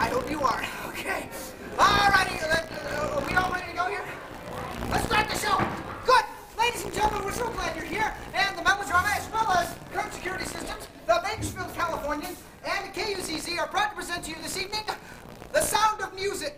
I hope you are. Okay. All righty. Are we all ready to go here? Let's start the show. Good. Ladies and gentlemen, we're so glad you're here. And the Melodrama, as well as Current Security Systems, the Bakersfield Californian, and the KUZZ are proud to present to you this evening The Sound of Music.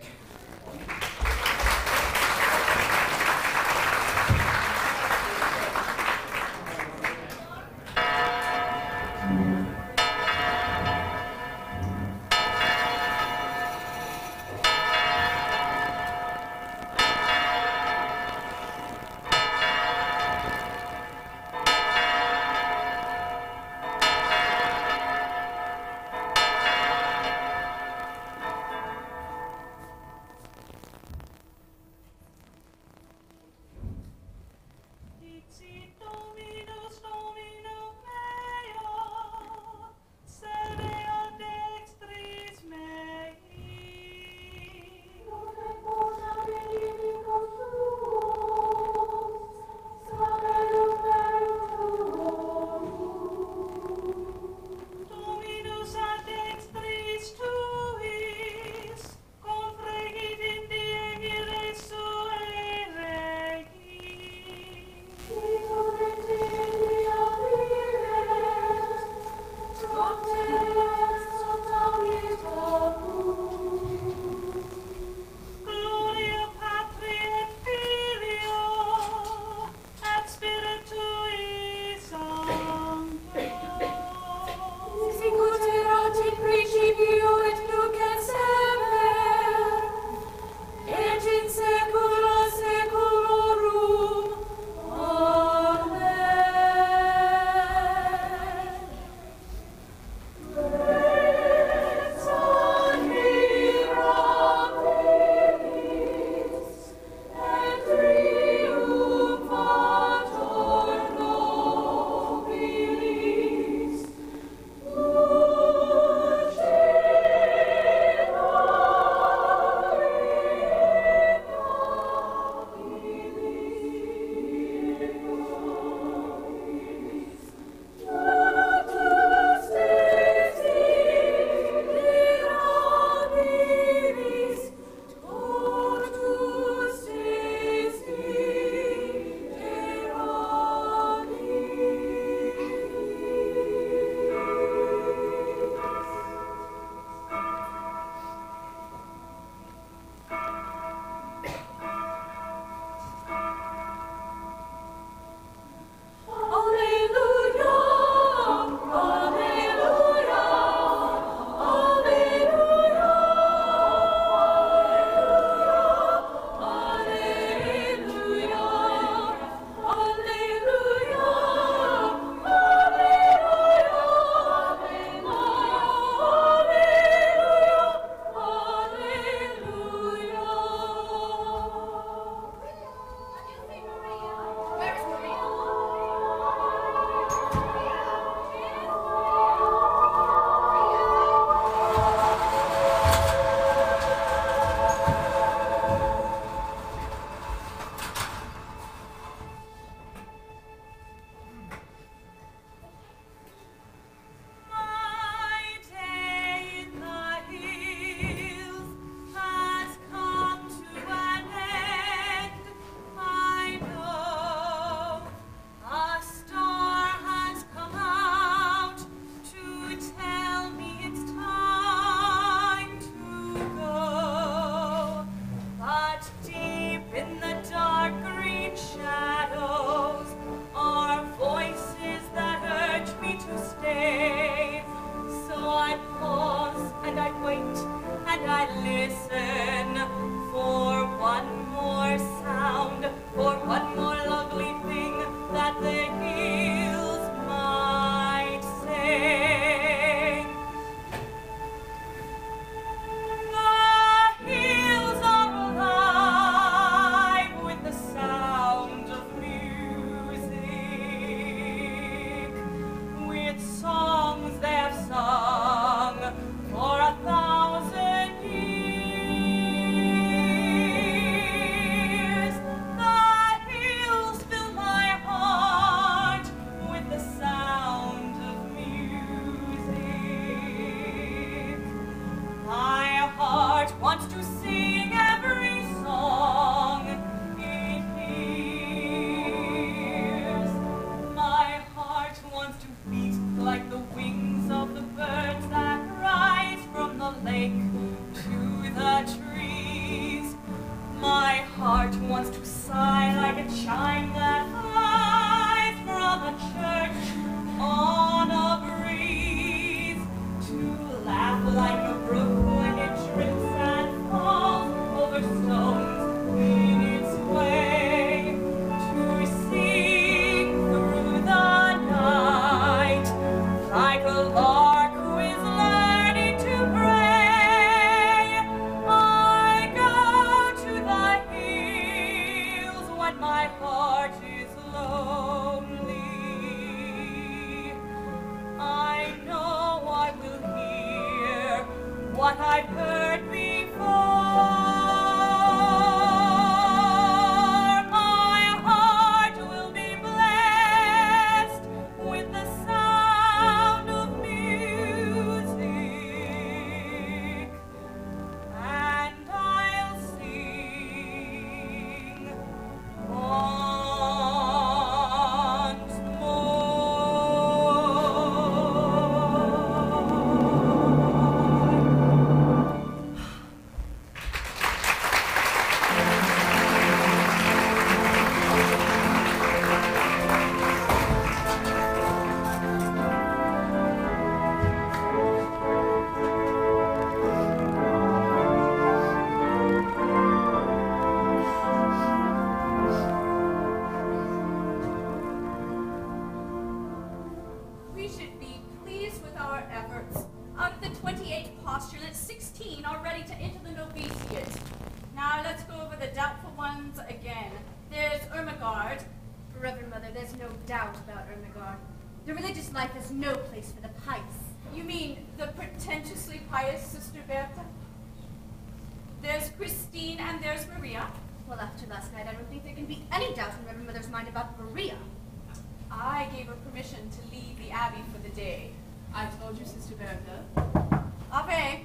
16 are ready to enter the novitiate. Now let's go over the doubtful ones again. There's Ermengarde. Reverend Mother, there's no doubt about Ermengarde. The religious life has no place for the pious. You mean the pretentiously pious Sister Bertha? There's Christine and there's Maria. Well, after last night, I don't think there can be any doubt in Reverend Mother's mind about Maria. I gave her permission to leave the Abbey for the day. I told you, Sister Bertha. Ave.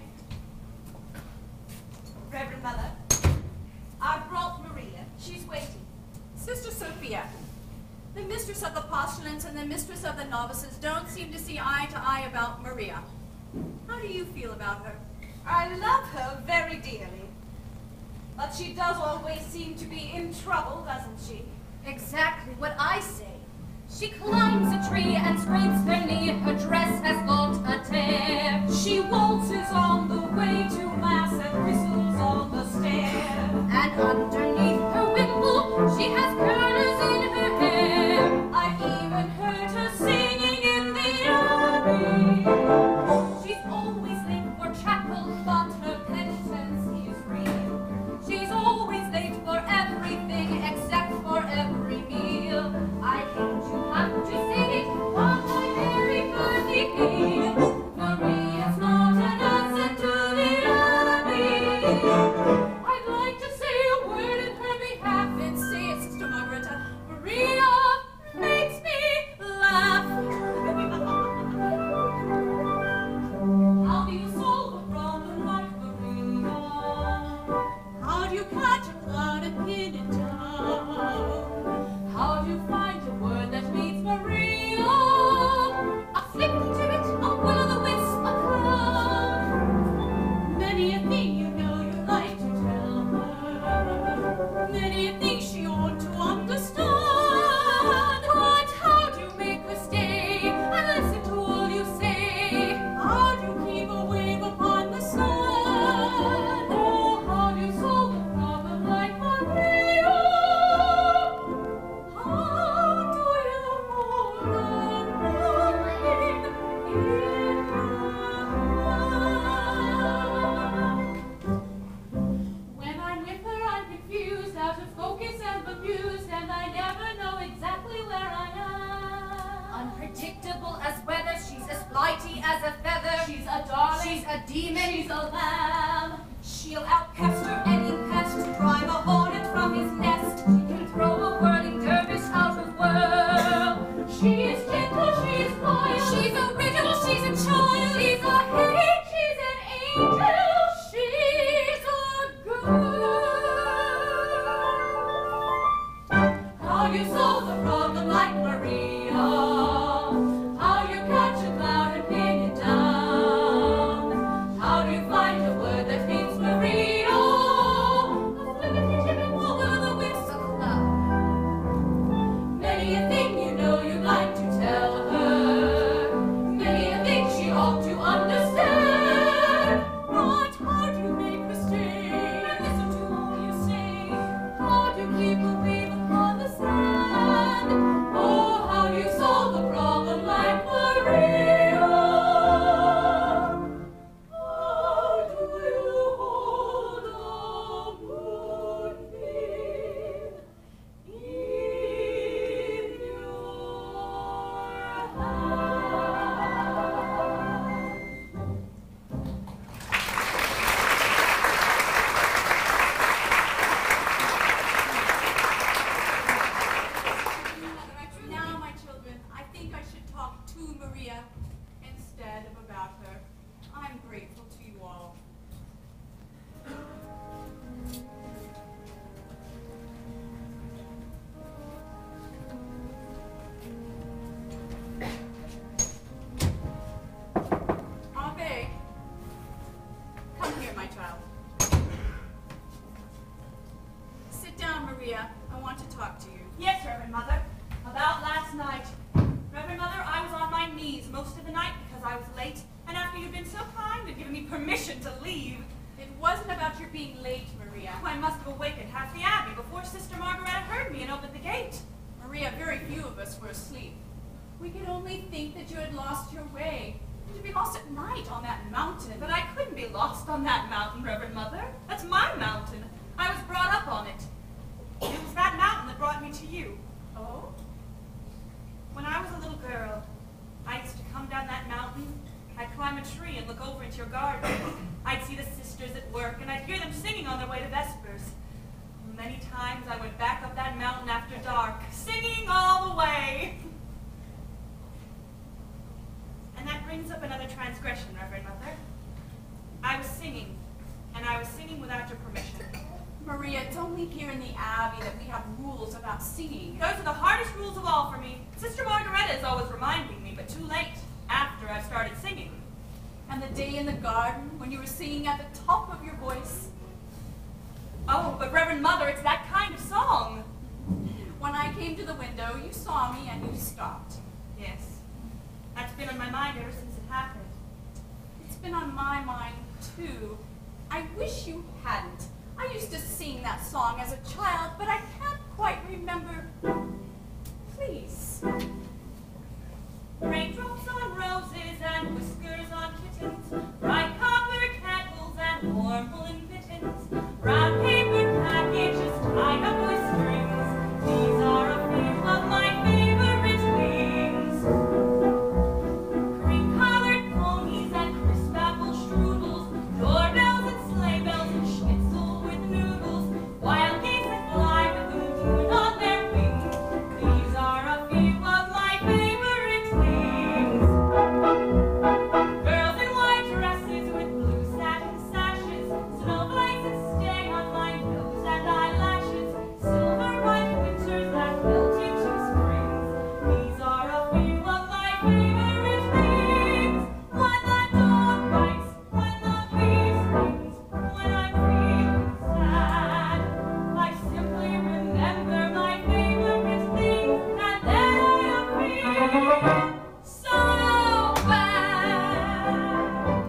Reverend Mother, I brought Maria. She's waiting. Sister Sophia, the mistress of the postulants and the mistress of the novices don't seem to see eye to eye about Maria. How do you feel about her? I love her very dearly. But she does always seem to be in trouble, doesn't she? Exactly what I say. She climbs a tree and scrapes her knee. Her dress has got a tear. She waltzes on the way to mass and whistles on the stair. And underneath her wimple, she has curlers in her hair. I've even heard her singing in the abbey. She's always late for chapel, but her penitence is real. She's always late for everything except for every meal. I hate to have to say it, but I very firmly feel Maria's not an asset to the abbey. I'd like to say a word in her behalf and say it, Sister Margaret. Maria makes me laugh. How do you solve a problem like Maria? How do you catch a cloud and pin it down? How do you find a word that means Maria? A flick-to-it, a will-o'-the-wisp, a cloud. Many a thing you know you like to tell her. Many a thing she ought to understand. But how do you make her stay and listen to all you say? How do you keep a wave upon the sun? Oh, how do you solve a problem like Maria? How do you hold on in your heart? When I'm with her, I'm confused, out of focus and bemused, and I never know exactly where I am. Unpredictable as weather, she's as flighty as a feather. She's a darling, She's a demon. she's a lamb. She'll outpester any pest, drive a hornet from his nest. She can throw a whirling dervish out of whirl. She is gentle, she is loyal. She's original, she's a child. She's a hate, She's an angel. she's a girl. How do you solve a problem like Maria? How do you catch a cloud and pin it down? How do you find a word that means Maria? A flippity-tippity will-o'-the-wisp, A cloud. many a thing you know you'd like to tell her. Many a thing she ought to understand. But how do you make her stay and listen to all you say? How do you keep a wave upon the sand? Oh, how do you solve a problem like Maria? How do you hold a moonbeam in your hand? Now, my children, I think I should talk to Maria instead of about her. I'm grateful to you all. Ave, come here, my child. Sit down, Maria. I want to talk to you. Yes, Reverend Mother. About last night. Reverend Mother, I was on my knees most of the night because I was late, and after you'd been so kind and given me permission to leave, It wasn't about your being late, Maria. I must have awakened half the abbey before Sister Margaret heard me and opened the gate. Maria, very few of us were asleep. We could only think that you had lost your way. To be lost at night on that mountain. But I couldn't be lost on that mountain, Reverend Mother. That's my mountain. I was brought up on it. It was that mountain that brought me to you. Oh? When I was a little girl, I used to come down that mountain. I'd climb a tree and look over into your garden. I'd see the sisters at work, and I'd hear them singing on their way to vespers. Many times I went back up that mountain after dark, singing all the way. And that brings up another transgression, Reverend Mother. I was singing, and I was singing without your permission. Maria, it's only here in the Abbey that we have rules about singing. Those are the hardest rules of all for me. Sister Margareta is always reminding me, but too late, after I've started singing. And the day in the garden when you were singing at the top of your voice. Oh, but Reverend Mother, it's that kind of song. When I came to the window, you saw me and you stopped. Yes. That's been on my mind ever since it happened. It's been on my mind, too. I wish you hadn't. I used to sing that song as a child, but I can't quite remember. Please. Raindrops on roses and whiskers on kittens, bright copper kettles and warm woolen mittens, brown paper packages tied up with strings. These are a few of my favorite things. Cream-colored ponies and crisp apple strudels, doorbells and sleigh bells and schnitzel with noodles, wild geese that fly with the moon on their wings. These are a few of my favorite things. Girls in white dresses with blue satin sashes, snowflakes that stay on my nose and eyelashes, silver white winters that melt into springs. These are a few of my favorite things. When the dog bites, when the bee stings, when I'm feeling sad, I simply remember my favorite things, and then I feel so bad.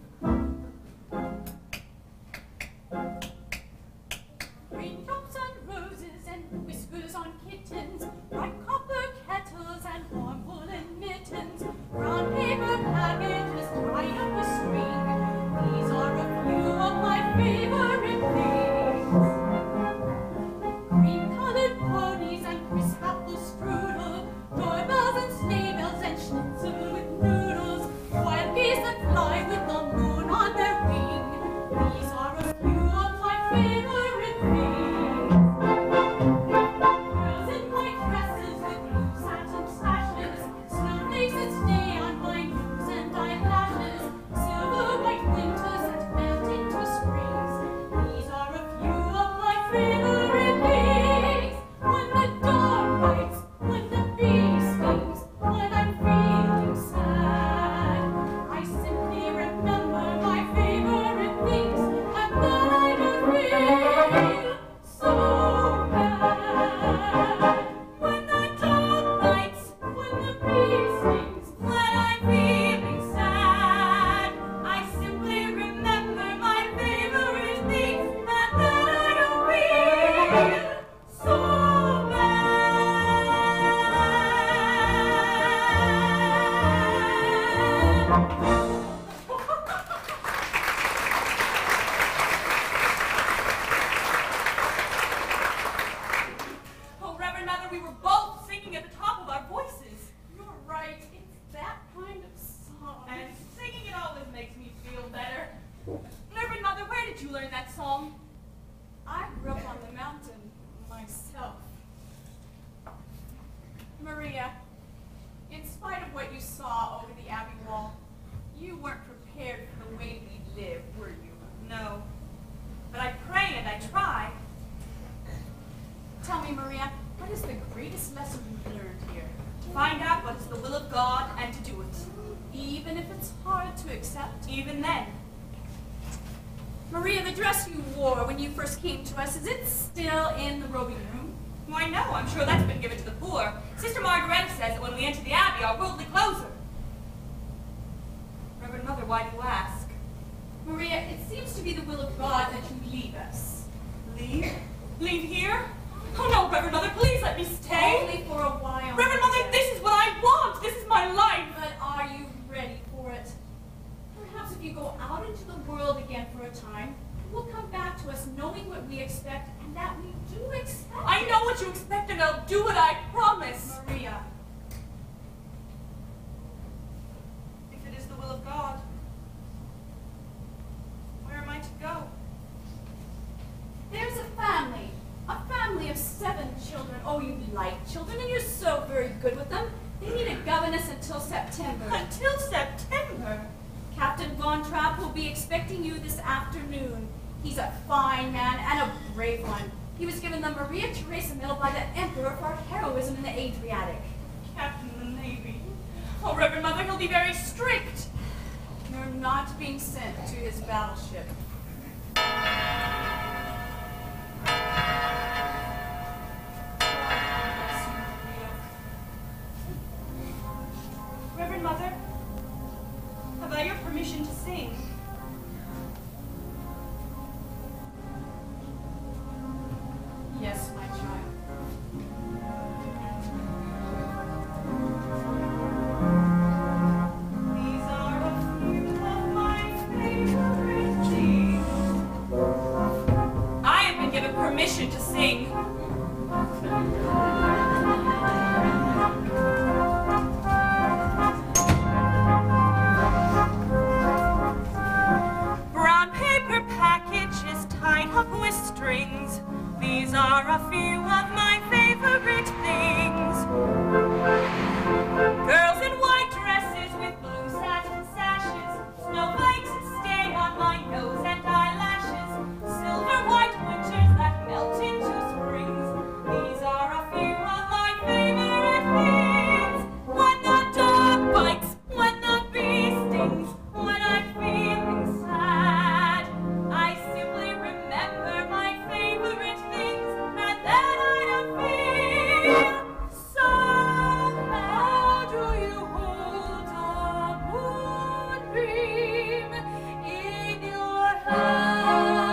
Raindrops on roses and whiskers on kittens, bright copper kettles and warm woolen mittens, brown paper packages tied up with string. These are a few of my favorite things. Cream-colored ponies and crisp apple strudel, doorbells and sleigh bells and schnitzel with noodles, wild geese that fly with the moon on their wing. These are a few of my favorite things. Girls in white dresses with blue satin sashes, snowflakes that stay on my nose and eyelashes, silver white winters that melt into springs. These are a few of my favorite things. When the dog bites, when the bee stings, when I'm feeling sad, I simply remember my favorite things, and then I don't feel so bad. When the dog bites, when the bee stings, when I'm feeling sad, I simply remember my favorite things, and then I don't feel so bad. Oh, Reverend Mother, we were both singing at the top of our voices. You're right. It's that kind of song. And singing it always makes me feel better. Reverend Mother, where did you learn that song? I grew up on the mountain myself. Maria, in spite of what you saw over the Abbey wall, you weren't prepared for the way we live, were you? No. But I pray and I try. Tell me, Maria, what is the greatest lesson you've learned here? To find out what is the will of God and to do it. Even if it's hard to accept? Even then. Maria, the dress you wore when you first came to us, is it still in the robing room? Why, no, I'm sure that's been given to the poor. Sister Margareta says that when we enter the Abbey, our worldly clothes are... Reverend Mother, why do you ask? Maria, it seems to be the will of God that you leave us. Leave? Leave here? Oh no, Reverend Mother, please let me stay. Only for a while. Reverend Mother, this is what I want. This is my life. But are you ready for it? if you go out into the world again for a time, we'll come back to us knowing what we expect and that we do expect. I know what you expect and I'll do what I promise. Maria. If it is the will of God, where am I to go? There's a family of 7 children. Oh, you like children and you're so very good with them. They need a governess until September. Until September? Captain Von Trapp will be expecting you this afternoon. He's a fine man and a brave one. He was given the Maria Theresa Medal by the Emperor for heroism in the Adriatic. Captain of the Navy. Oh, Reverend Mother, he'll be very strict. You're not being sent to his battleship. Reverend Mother, have I your permission to sing? Yes, my child. These are a few of my favorite things. I have been given permission to sing. Brown paper packages tied up with strings. These are a few of my favorite things. Girls in white dresses with blue satin sashes, snowflakes that stay on my nose and eyelashes, silver white winters that melt into springs. These are a few of my favorite things. When the dog bites, when the bee stings, when I'm feeling sad, I simply remember my favorite things, and then I don't feel so bad. How do you hold a moonbeam in your hand?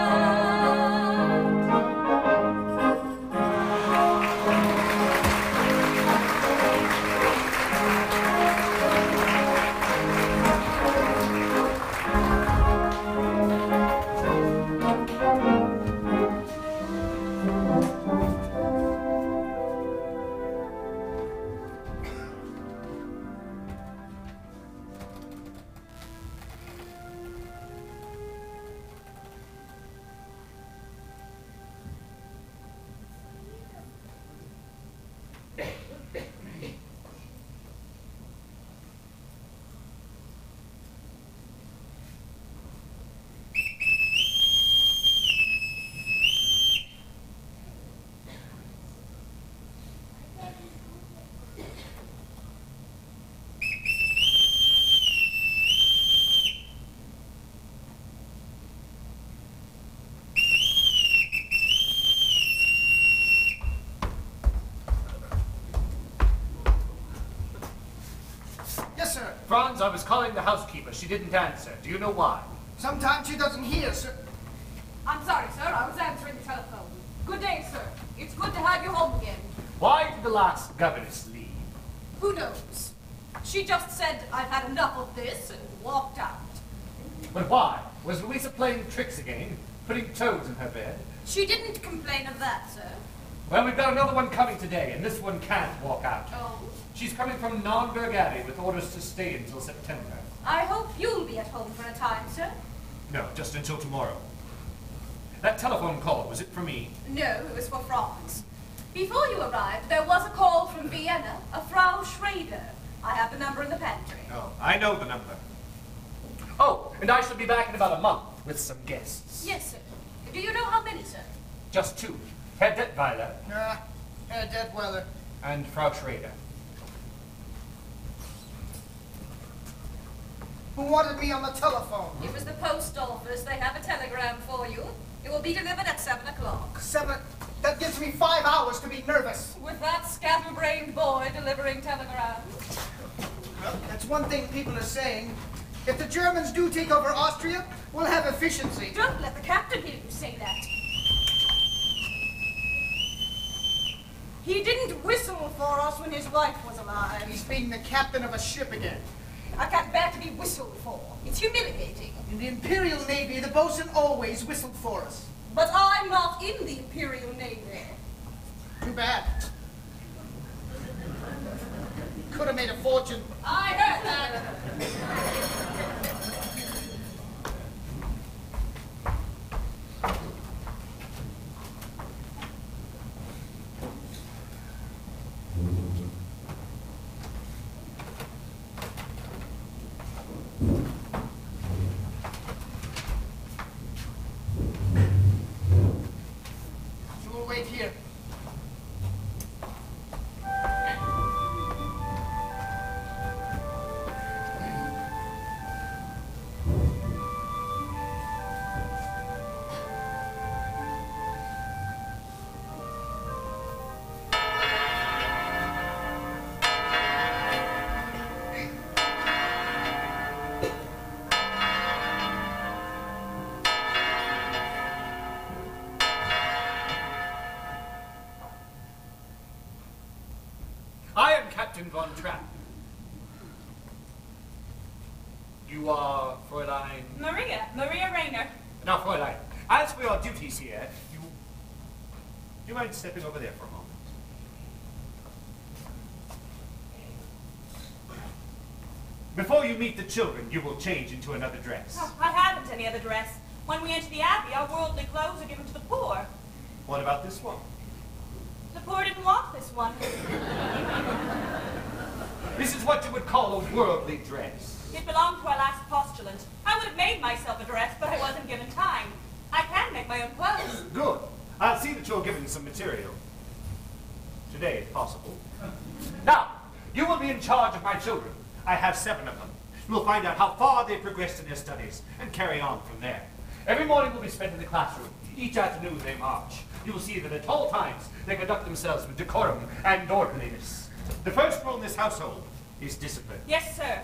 Yes, sir. Franz, I was calling the housekeeper. She didn't answer. Do you know why? Sometimes she doesn't hear, sir. I'm sorry, sir. I was answering the telephone. Good day, sir. It's good to have you home again. Why did the last governess leave? Who knows? She just said, I've had enough of this, and walked out. But why? Was Louisa playing tricks again? Putting toads in her bed? She didn't complain of that, sir. Well, we've got another one coming today, and this one can't walk out. Oh? She's coming from Naumburg Abbey with orders to stay until September. I hope you'll be at home for a time, sir. No, just until tomorrow. That telephone call, was it for me? No, it was for Franz. Before you arrived, there was a call from Vienna, a Frau Schrader. I have the number in the pantry. Oh, I know the number. Oh, and I shall be back in about a month with some guests. Yes, sir. Do you know how many, sir? Just 2. Herr Detweiler Herr Detweiler. and Frau Schrader. Who wanted me on the telephone? It was the post office. They have a telegram for you. It will be delivered at 7 o'clock. 7? That gives me 5 hours to be nervous. With that scatterbrained boy delivering telegrams. Well, that's one thing people are saying. If the Germans do take over Austria, we'll have efficiency. Don't let the captain hear you say that. He didn't whistle for us when his wife was alive. He's being the captain of a ship again. I can't bear to be whistled for. It's humiliating. In the Imperial Navy, the bosun always whistled for us. But I'm not in the Imperial Navy. Too bad. Could have made a fortune. I heard that. So we'll wait here. Captain Von Trapp. You are Fräulein... Maria Rayner. Now, Fräulein, as for your duties here, do you mind stepping over there for a moment? Before you meet the children, you will change into another dress. Oh, I haven't any other dress. When we enter the Abbey, our worldly clothes are given to the poor. What about this one? The poor didn't want this one. This is what you would call a worldly dress. It belonged to our last postulant. I would have made myself a dress, but I wasn't given time. I can make my own clothes. Good. I'll see that you're given some material. Today, if possible. Now, you will be in charge of my children. I have 7 of them. We'll find out how far they've progressed in their studies and carry on from there. Every morning will be spent in the classroom. Each afternoon they march. You will see that at all times they conduct themselves with decorum and orderliness. The first rule in this household is discipline. Yes, sir.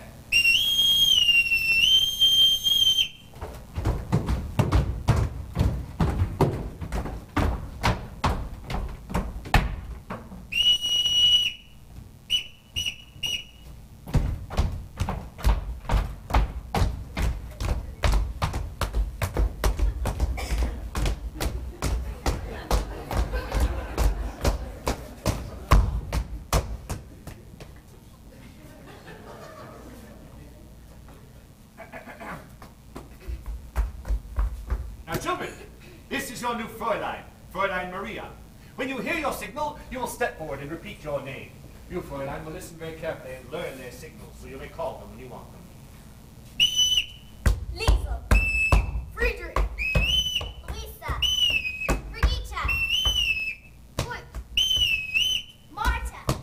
Your new Fräulein, Fräulein Maria. When you hear your signal, you will step forward and repeat your name. You, Fräulein, will listen very carefully and learn their signals, so you may call them when you want them. Liesel, Friedrich, Lisa, Brigitte, Gut, Marta.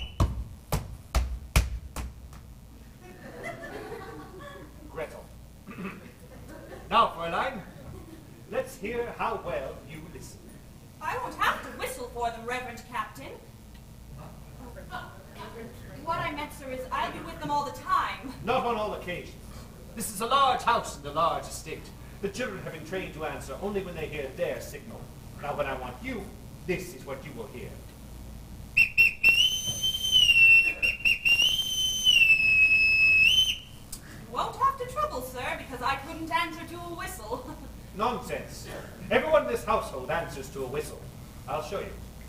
Gretel. Now, Fräulein, let's hear how well you listen. I won't have to whistle for them, Reverend Captain. What I meant, sir, is I'll be with them all the time. Not on all occasions. This is a large house and a large estate. The children have been trained to answer only when they hear their signal. Now, when I want you, this is what you will hear. You won't have to trouble, sir, because I couldn't answer to a whistle. Nonsense. Everyone in this household answers to a whistle. I'll show you.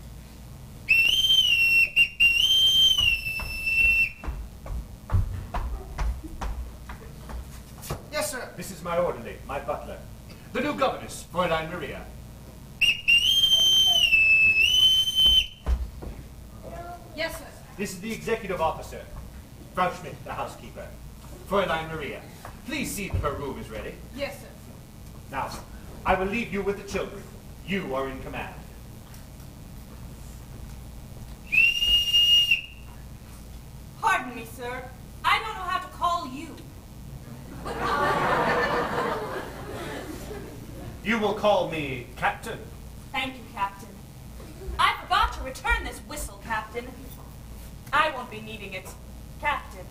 Yes, sir. This is my orderly, my butler. The new governess, Fräulein Maria. Yes, sir. This is the executive officer, Frau Schmidt, the housekeeper. Fräulein Maria, please see that her room is ready. Yes, sir. Now, I will leave you with the children. You are in command. Pardon me, sir. I don't know how to call you. You will call me Captain. Thank you, Captain. I forgot to return this whistle, Captain. I won't be needing it, Captain.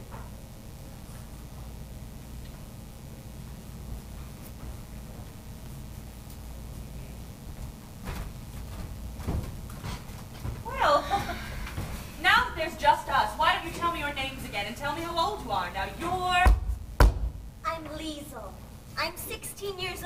Well, now that there's just us, why don't you tell me your names again and tell me how old you are? Now, you're...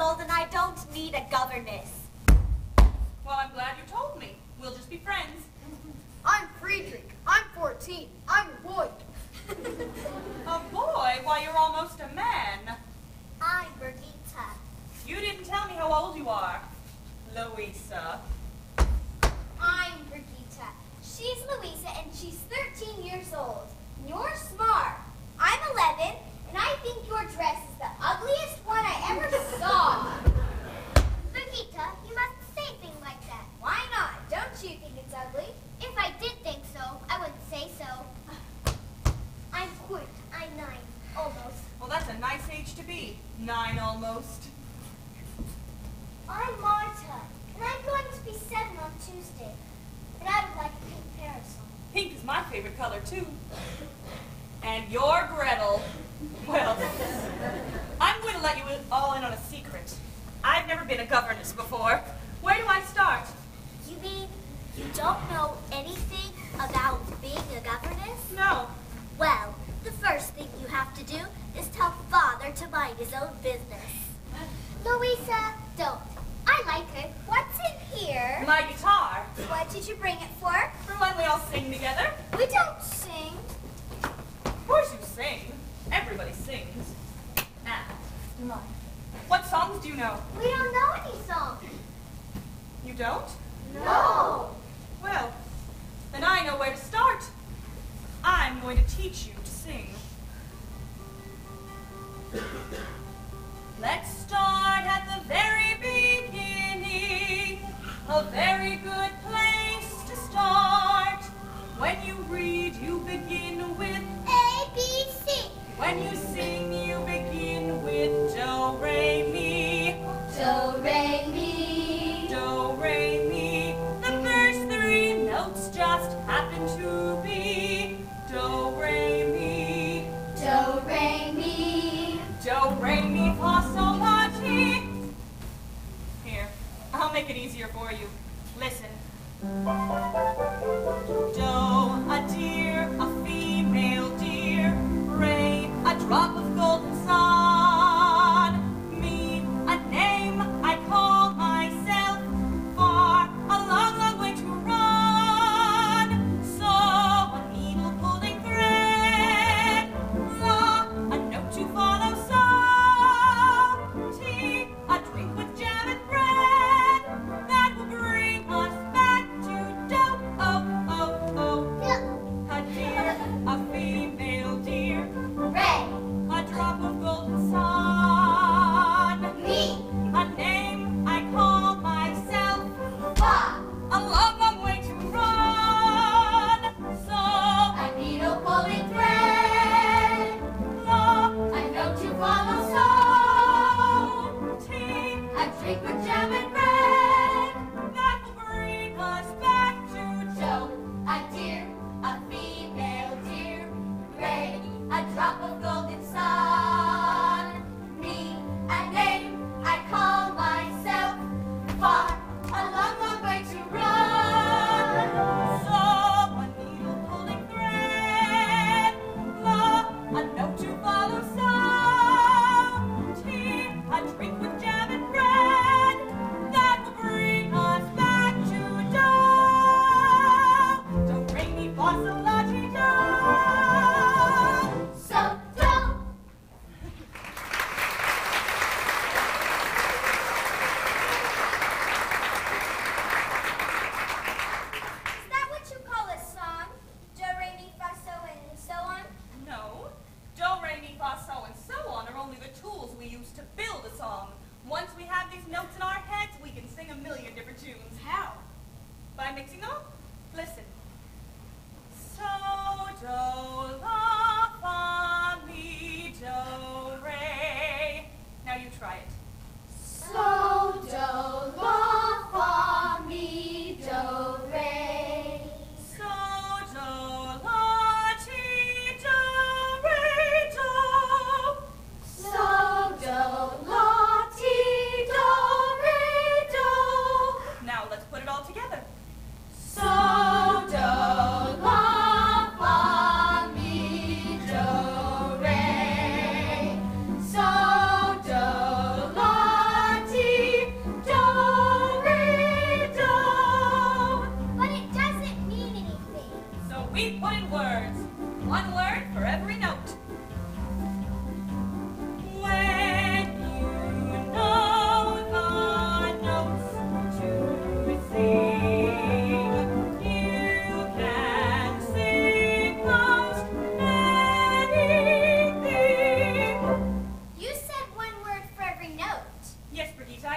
old and I don't need a governess. Well, I'm glad you told me. We'll just be friends. I'm Friedrich. I'm 14. I'm a boy. A boy? Why, you're almost a man. I'm Brigitte. You didn't tell me how old you are. Louisa. I'm Brigitte. She's Louisa and she's 13 years old. You're smart. I'm 11 and I think your dress is the ugliest one I ever saw. Brigitte, you mustn't say things like that. Why not? Don't you think it's ugly? If I did think so, I wouldn't say so. I'm good. I'm 9. Almost. Well, that's a nice age to be. 9 almost. I'm Marta, and I'm going to be 7 on Tuesday. And I would like a pink parasol. Pink is my favorite color, too. And you're Gretel. Well, I'm going to let you all in on a secret. I've never been a governess before. Where do I start? You mean you don't know anything about being a governess? No. Well, the first thing you have to do is tell Father to mind his own business. Louisa, don't. I like her. What's in here? My guitar. What did you bring it for? For when we all sing together. We don't sing. Of course you sing. Everybody sings. Ah, what songs do you know? We don't know any songs. You don't? No. Well, then I know where to start. I'm going to teach you to sing. Let's start at the very beginning. A very good place to start. When you read, you begin with A, B, C. When you sing, you begin with do, re, mi. Do, re, mi. Do, re, mi. The first 3 notes just happen to be do, re, mi. Do, re, mi. Do, re, mi, fa, sol, la, ti. Here, I'll make it easier for you. Listen. Do, a deer, a female deer. Re, a drop of golden sun. Mi, a name I call myself. Far, a long, long way to run. So, a needle pulling thread. La, a note to follow. So, tea, a drink with jam and bread. That will bring us back to do. Oh, oh, oh. A deer, a female deer. Re, A drop of golden sun. mi. A name I call myself. Fa. A long, long way to run. So, A needle pulling thread. la, A note to follow. So, tea, a drink with jam and bread. that will bring us back to So, a deer, a female deer. Ray, a drop of golden sun. Me, a name I call myself. Far, a long, long way to run. So, a needle pulling thread. La, a note to follow. So, tea, a drink with jam and bread.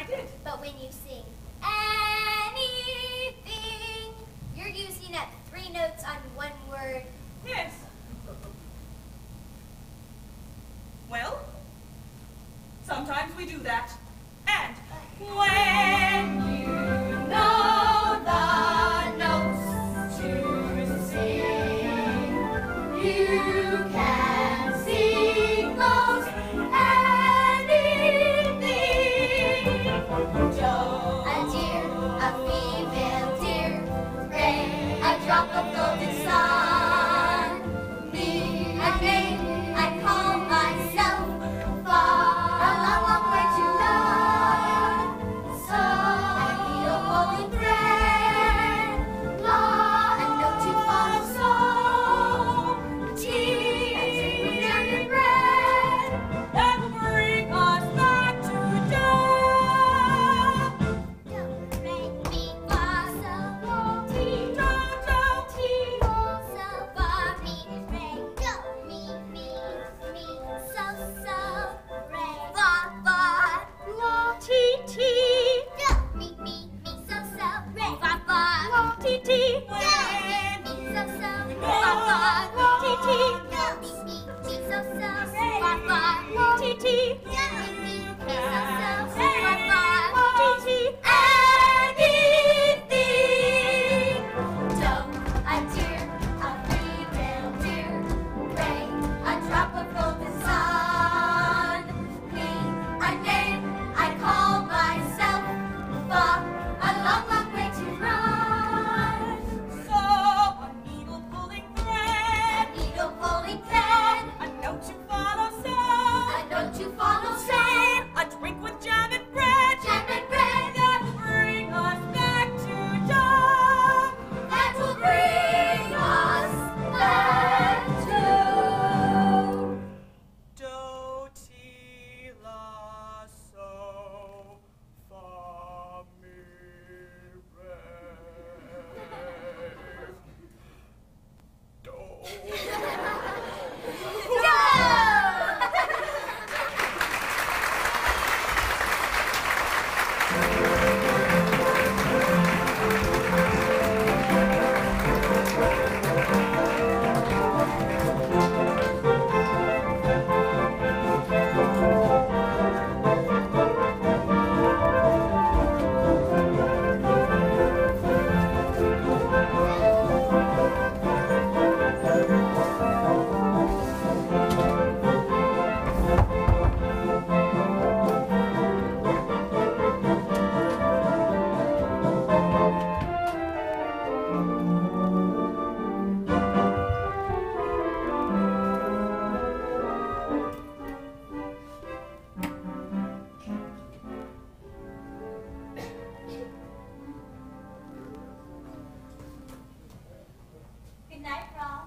did. But when you sing anything, you're using up 3 notes on 1 word. Yes. Well, sometimes we do that. And when you know the notes to sing, you can sing those anything. Joe, A deer, a female deer, rain, a drop of golden sun. Me, a name, I call myself, far, a long, long way to run. So I need a holy thread, law, a note to follow, so tea, jam and bread, that will bring us back to Joe. don't make me possible, tea, Joe, tea, so far, me, rain, go, me, so, rain, far, la, tee, tee, go, me, so, rain, far, tee, tee, go, me, so, far, tee, tee, go, me, so, far, tee, tee, go, me, so, far, tee, tee. anything. Don't a deer, a female deer, rain, a drop of golden sun. Me, a name, I call myself, far, a long, long way to run. So, a needle pulling A thread, needle pulling thread, a note to follow, so, a note to follow, so, a drink with jam and bread, jam and bread, that will bring us back to Joe. that will bring us back to. Do, ti, la, so, fa, mi, re, do. Good night, Rob.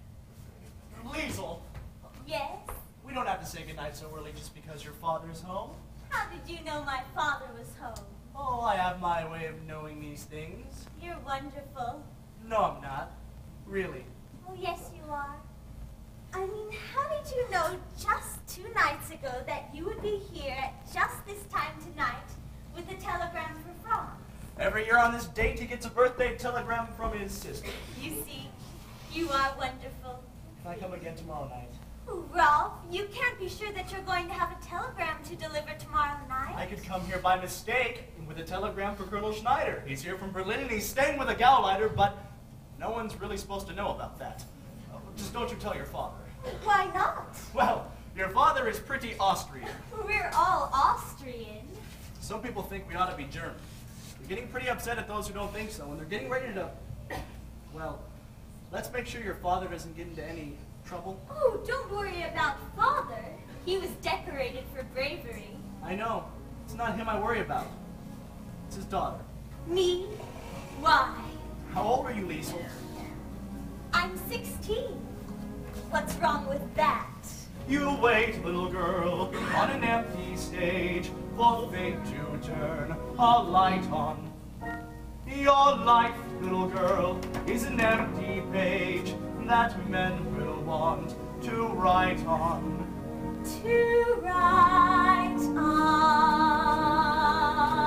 Liesl, Yes? we don't have to say goodnight so early just because your father's home. How did you know my father was home? Oh, I have my way of knowing these things. You're wonderful. No, I'm not. Really. Oh, yes, you are. I mean, how did you know just 2 nights ago that you would be here at just this time tonight with a telegram for Franz? Every year on this date, he gets a birthday telegram from his sister. You see, you are wonderful. Can I come again tomorrow night? Oh, Ralph, you can't be sure that you're going to have a telegram to deliver tomorrow night. I could come here by mistake with a telegram for Colonel Schneider. He's here from Berlin and he's staying with a Gauleiter, but no one's really supposed to know about that. Just don't you tell your father. Why not? Well, your father is pretty Austrian. We're all Austrian. Some people think we ought to be German. They're getting pretty upset at those who don't think so, and they're getting ready to... Well, let's make sure your father doesn't get into any trouble. Oh, don't worry about Father. He was decorated for bravery. I know. It's not him I worry about. It's his daughter. Me? Why? How old are you, Liesl? I'm 16. What's wrong with that? You wait, little girl, on an empty stage, for fate to turn a light on. Your life, little girl, is an empty page that men will want to write on. To write on.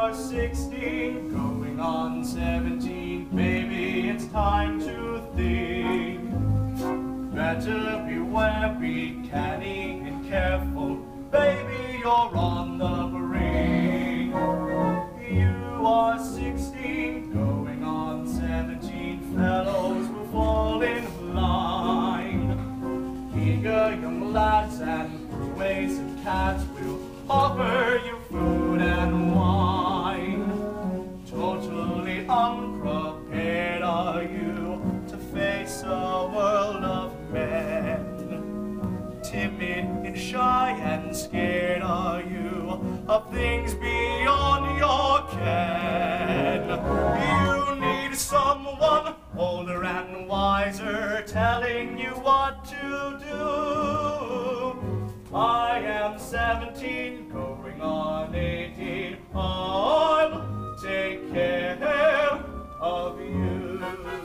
are 16, going on 17. Baby, it's time to think. Better beware, be canny and careful. Baby, you're on the brink. You are 16, going on 17. Fellows will fall in line. Eager young lads and ways and cats will offer you food and wine. Totally unprepared are you to face a world of men. Timid and shy and scared are you of things beyond your ken. You need someone older and wiser telling you what to do. I am 17, going on 18. I'll take care of you.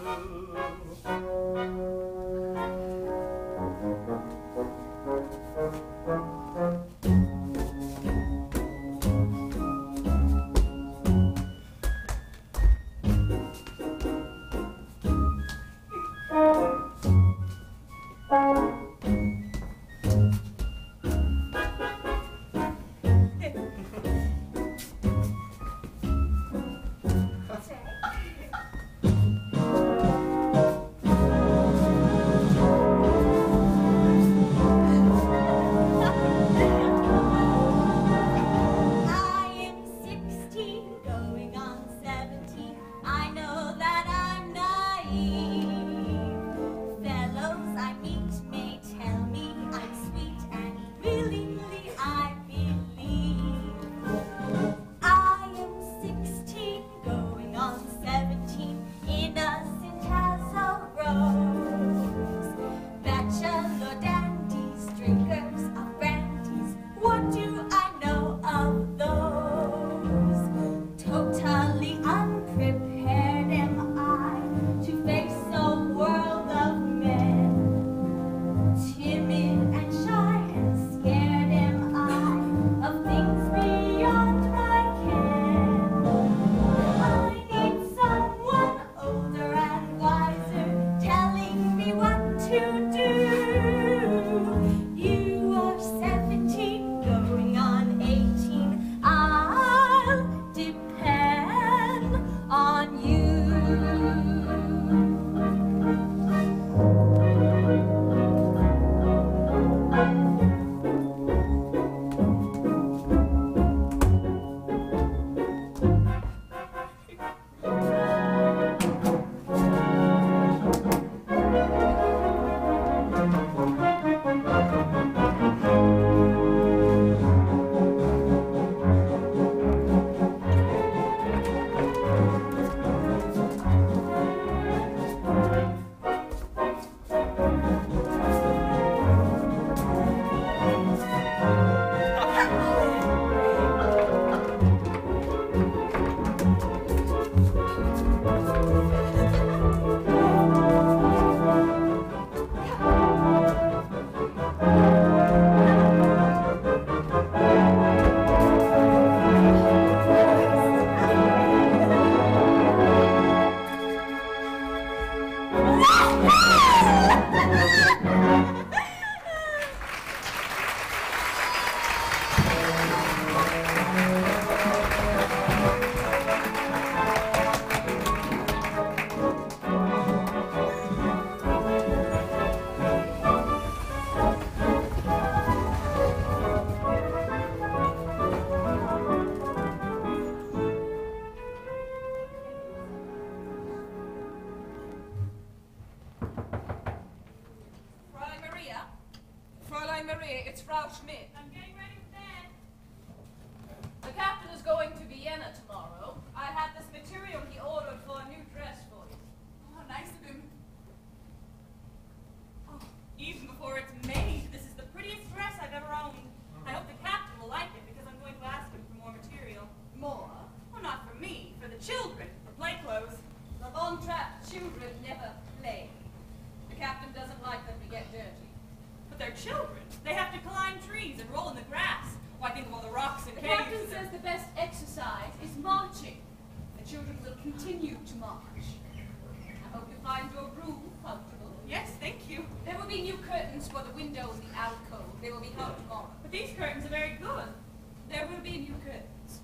It's Frau Schmidt. I'm getting ready for bed. The captain is going to Vienna tomorrow. I had this material he ordered for a new dress for you. Oh, nice of him. Oh, even before it's made, this is the prettiest dress I've ever owned. I hope the captain will like it because I'm going to ask him for more material. More? Well, not for me, for the children, for play clothes. The Von Trapp children never play. The captain doesn't like them to get dirty. But they're children. They have to climb trees and roll in the grass. Why, think of all the rocks and The caves. captain says the best exercise exercise is marching. The children will continue to march. I hope you find your room comfortable. Yes, thank you. There will be new curtains for the window and the alcove. They will be hung tomorrow. But these curtains are very good. There will be new curtains.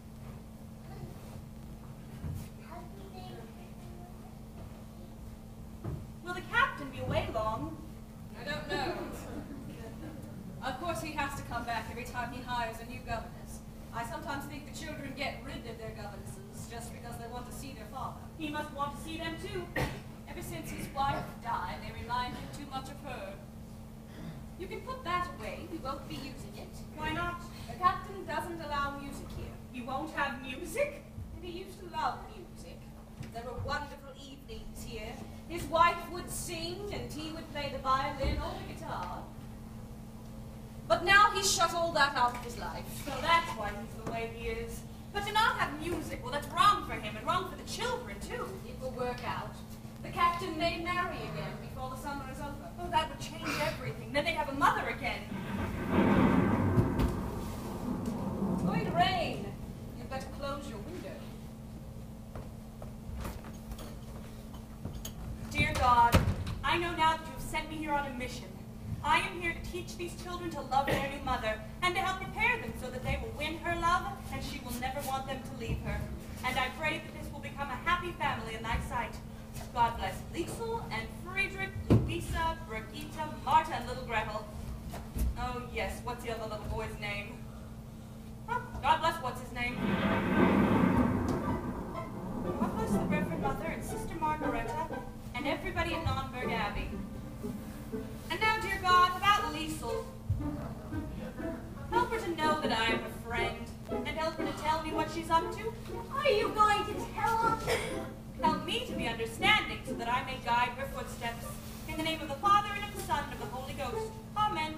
Will the captain be away long? I don't know. Of course, he has to come back every time he hires a new governess. I sometimes think the children get rid of their governesses just because they want to see their father. He must want to see them too. Ever since his wife died, they remind him too much of her. You can put that away. We won't be using it. Why not? The captain doesn't allow music here. You won't have music? And he used to love music. There were wonderful evenings here. His wife would sing, and he would play the violin or the guitar. But now he's shut all that out of his life. So that's why he's the way he is. But to not have music, well, that's wrong for him and wrong for the children, too. It will work out. The captain may marry again before the summer is over. Oh, that would change everything. Then they'd have a mother again. It's going to rain. You'd better close your window. Dear God, I know now that you have sent me here on a mission. I am here to teach these children to love their new mother and to help prepare them so that they will win her love and she will never want them to leave her. And I pray that this will become a happy family in thy sight. God bless Liesel and Friedrich, Louisa, Brigitte, Marta, and little Gretel. Oh yes, what's the other little boy's name? Oh, God bless what's his name. God bless the Reverend Mother and Sister Margareta and everybody at Nonberg Abbey. And now, dear God, about Liesel. Help her to know that I am her friend, and help her to tell me what she's up to. Are you going to tell us? Help me to be understanding so that I may guide her footsteps. In the name of the Father, and of the Son, and of the Holy Ghost. Amen.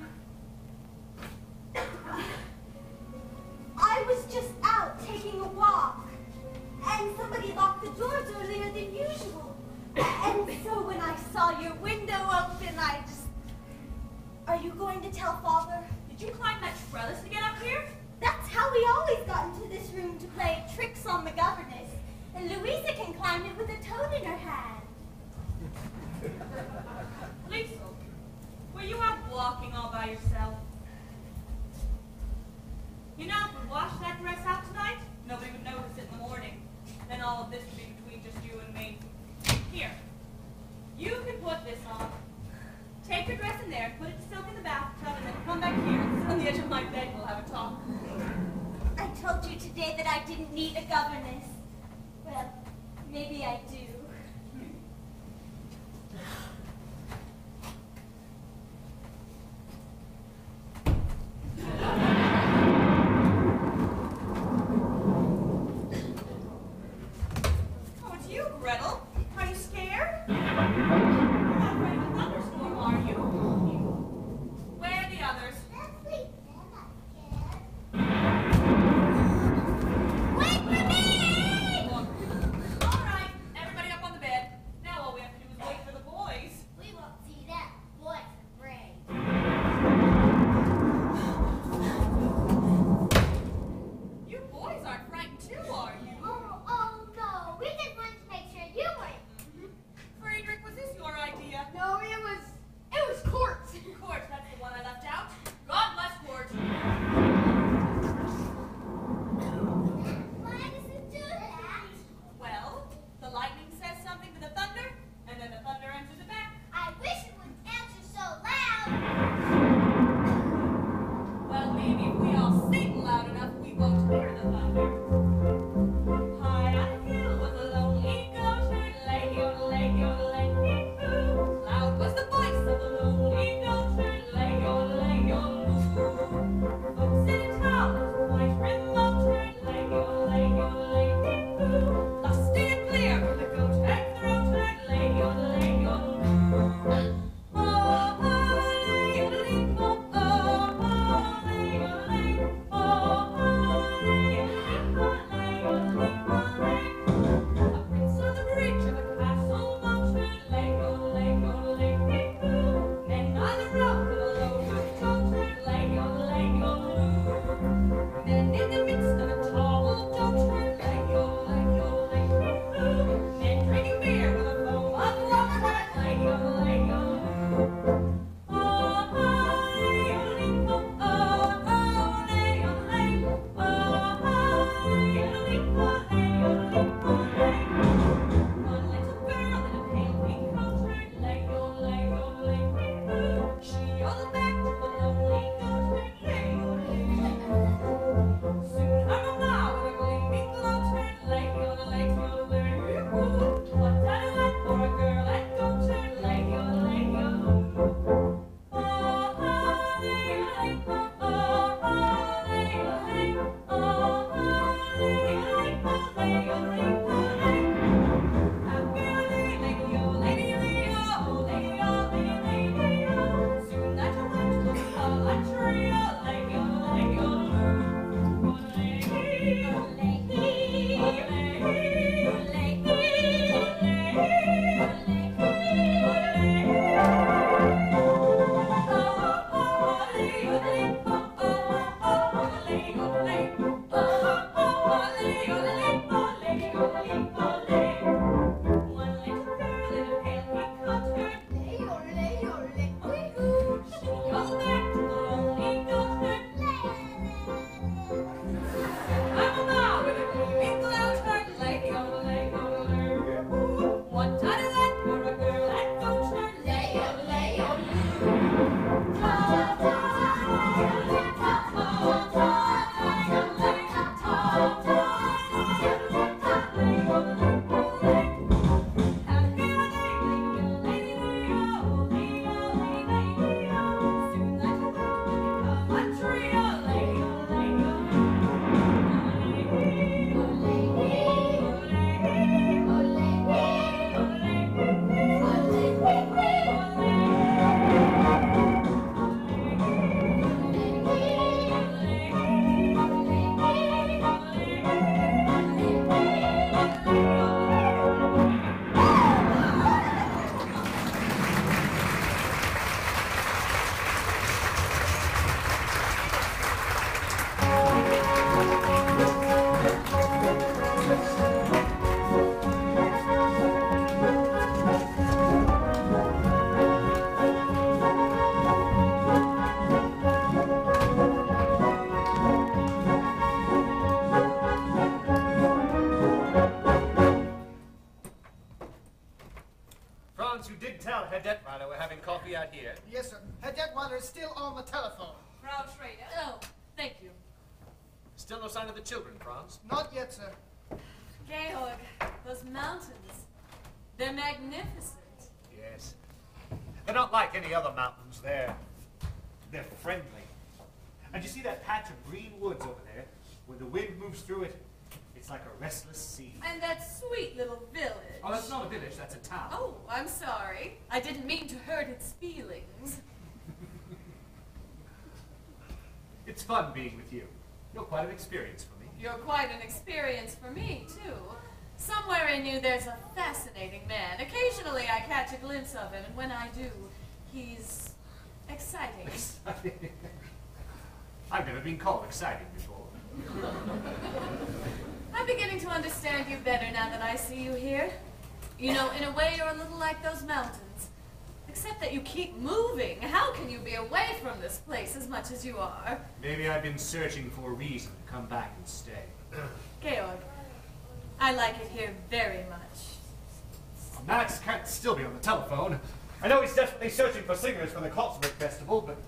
I was just out taking a walk, and somebody locked the doors earlier than usual. And so when I saw your window open, I just... Are you going to tell Father? Did you climb that trellis to get up here? That's how we always got into this room to play tricks on the governess. And Louisa can climb it with a toad in her hand. Liesel, were you out walking all by yourself? You know, if we washed that dress out tonight, nobody would notice it in the morning. Then all of this would be between just you and me. Here, you can put this on. Take your dress in there, put it to soak in the bathtub, and then come back here and sit on the edge of my bed and we'll have a talk. I told you today that I didn't need a governess. Well, maybe I do. Oh, it's you, Gretel. Are you scared? You're not afraid of a thunderstorm, are you? Where are the others? Wait for me! All right, everybody Herr Detweiler, we're having coffee out here. Yes, sir. Herr Detweiler is still on the telephone. Frau Schrader. Oh, thank you. Still no sign of the children, Franz? Not yet, sir. Georg, those mountains, they're magnificent. Yes. They're not like any other mountains. They're friendly. And you see that patch of green woods over there? When the wind moves through it, it's like a restless sea. And that sweet little village. Oh, that's not a village, that's a town. Oh, I'm sorry. I didn't mean to hurt its feelings. It's fun being with you. You're quite an experience for me. You're quite an experience for me, too. Somewhere in you there's a fascinating man. Occasionally I catch a glimpse of him, and when I do, he's exciting. Exciting? I've never been called exciting before. I'm beginning to understand you better now that I see you here. You know, in a way you're a little like those mountains. Except that you keep moving. How can you be away from this place as much as you are? Maybe I've been searching for a reason to come back and stay. Georg, I like it here very much. Max can't still be on the telephone. I know he's desperately searching for singers for the Kotzebue Festival, but...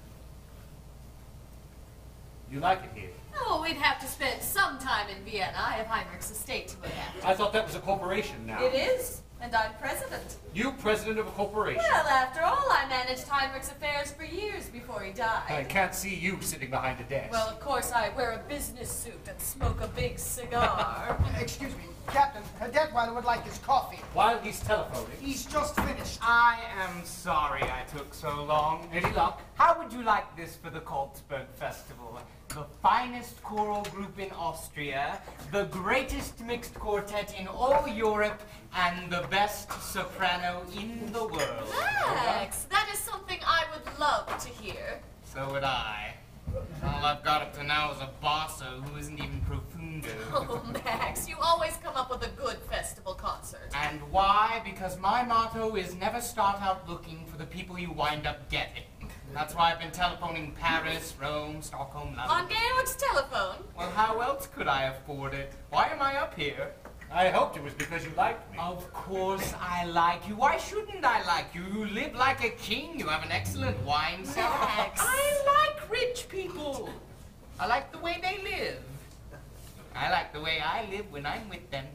You like it here? Oh, we'd have to spend some time in Vienna. I have Heinrich's estate to look after. I thought that was a corporation now. It is, and I'm president. You president of a corporation? Well, after all, I managed Heinrich's affairs for years before he died. I can't see you sitting behind a desk. Well, of course, I wear a business suit and smoke a big cigar. Excuse me, Captain. Herr Detweiler would like his coffee. While he's telephoning... He's just finished. I am sorry I took so long. Any luck? How would you like this for the Kotzebue Festival? The finest choral group in Austria, the greatest mixed quartet in all Europe, and the best soprano in the world. Max, that is something I would love to hear. So would I. All I've got up to now is a basso who isn't even profundo. Oh, Max, you always come up with a good festival concert. And why? Because my motto is never start out looking for the people you wind up getting. That's why I've been telephoning Paris, Rome, Stockholm, London. On Georg's telephone? Well, how else could I afford it? Why am I up here? I hoped it was because you liked me. Of course I like you. Why shouldn't I like you? You live like a king. You have an excellent wine cellar. Max. I like rich people. I like the way they live. I like the way I live when I'm with them.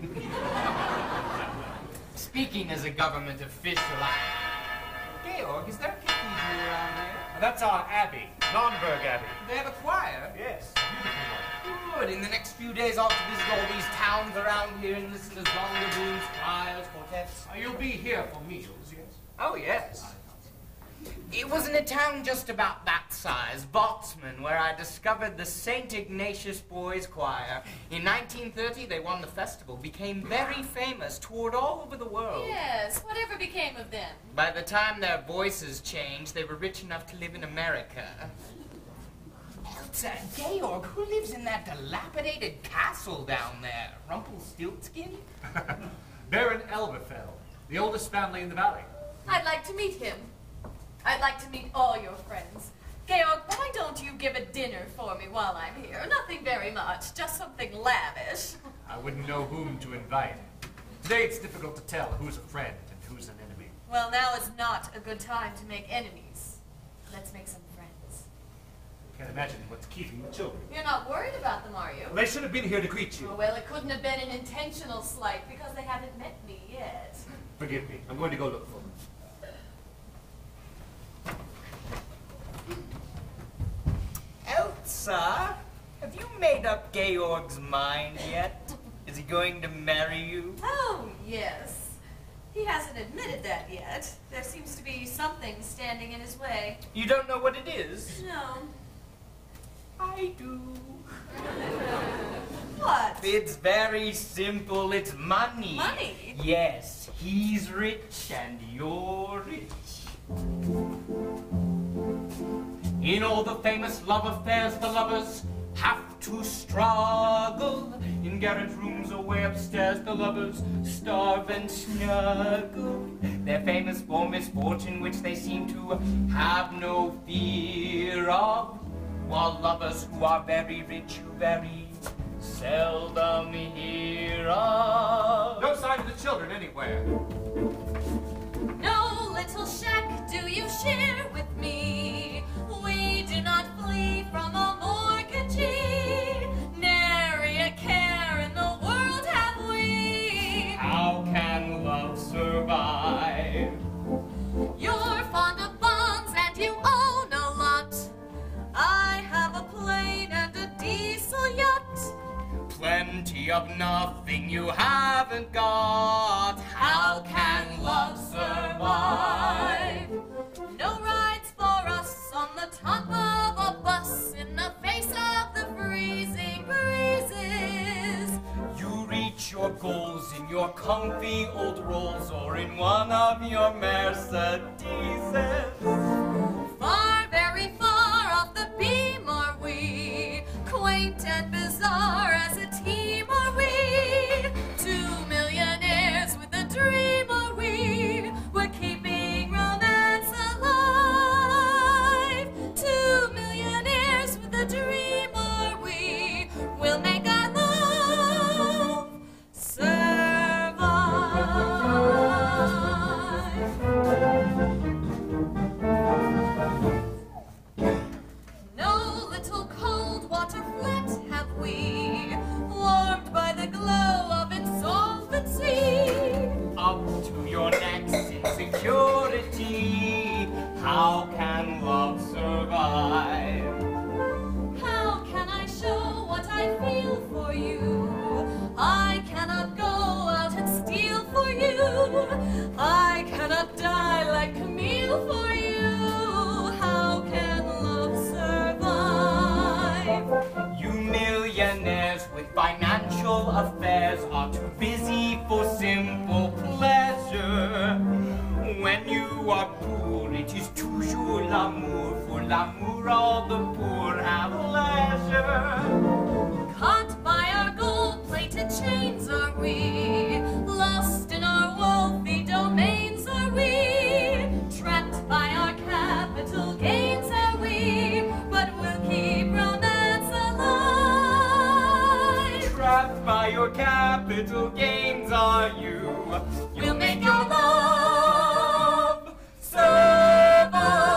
Speaking as a government official, Georg, is there a cathedral around here? That's our abbey, Nonnberg Abbey. They have a choir? Yes, a beautiful one. Good. In the next few days, I'll visit all these towns around here and listen to zongaboos, choirs, quartets. You'll be here for meals, yes? Oh, yes. It was in a town just about that size, Botsman, where I discovered the St. Ignatius Boys Choir. In 1930, they won the festival, became very famous, toured all over the world. Yes, whatever became of them? By the time their voices changed, they were rich enough to live in America. Georg, who lives in that dilapidated castle down there? Rumpelstiltskin? Baron Elberfeld, the oldest family in the valley. I'd like to meet him. I'd like to meet all your friends. Georg, why don't you give a dinner for me while I'm here? Nothing very much, just something lavish. I wouldn't know whom to invite. Today it's difficult to tell who's a friend and who's an enemy. Well, now is not a good time to make enemies. Let's make some friends. Can't imagine what's keeping the children. You're not worried about them, are you? Well, they should have been here to greet you. Oh, well, it couldn't have been an intentional slight because they haven't met me yet. Forgive me. I'm going to go look for them. Elsa, have you made up Georg's mind yet? Is he going to marry you? Oh, yes. He hasn't admitted that yet. There seems to be something standing in his way. You don't know what it is? No. I do. What? It's very simple. It's money. Money? Yes. He's rich and you're rich. In all the famous love affairs, the lovers have to struggle. In garret rooms away upstairs, the lovers starve and snuggle. They're famous for misfortune, which they seem to have no fear of. While lovers who are very rich, you very seldom hear of. No sign of the children anywhere. No cheer with me. We do not flee from a mortgagee. Nary a care in the world have we. How can love survive? You're fond of bonds and you own a lot. I have a plane and a diesel yacht. Plenty of nothing you haven't got. How can love survive? No rides for us on the top of a bus in the face of the freezing breezes. You reach your goals in your comfy old Rolls or in one of your Mercedeses. Far, very far off the beam are we, quaint and bizarre as a team are we. 2 millionaires with a dream are we, we're keeping romance alive. 2 millionaires with a dream are we, we'll make our love survive. No little cold water flat have we, warmed by the glow of insolvency. Up to your necks in security. How can love survive? How can I show what I feel for you? I cannot go out and steal for you. I cannot die like Camille for you. How can love survive? You millionaires with financial affairs are too busy for simple pleasure. When you are poor, it is toujours l'amour. For l'amour, all the poor have leisure. Caught by our gold-plated chains are we, lost in our wealthy domains are we, trapped by our capital gains are we, but we'll keep romance alive. Trapped by your capital gains are you. We'll make our love survive.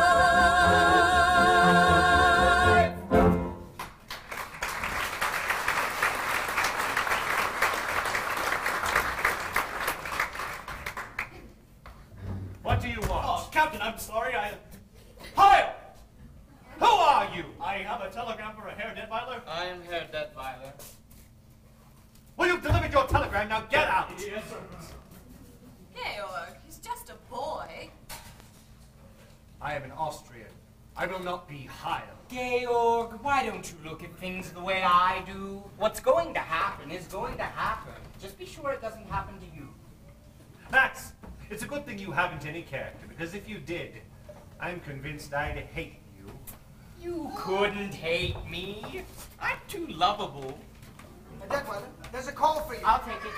What do you want? Oh, Captain, I'm sorry, Hi! Who are you? I have a telegram for a Herr Detweiler. I am Herr Detweiler. Well, you've delivered your telegram, now get out! Yes, sir. Georg, he's just a boy. I am an Austrian. I will not be hired. Georg, why don't you look at things the way I do? What's going to happen is going to happen. Just be sure it doesn't happen to you. Max, it's a good thing you haven't any character, because if you did, I'm convinced I'd hate you. You couldn't hate me. I'm too lovable. Detweiler, there's a call for you. I'll take it.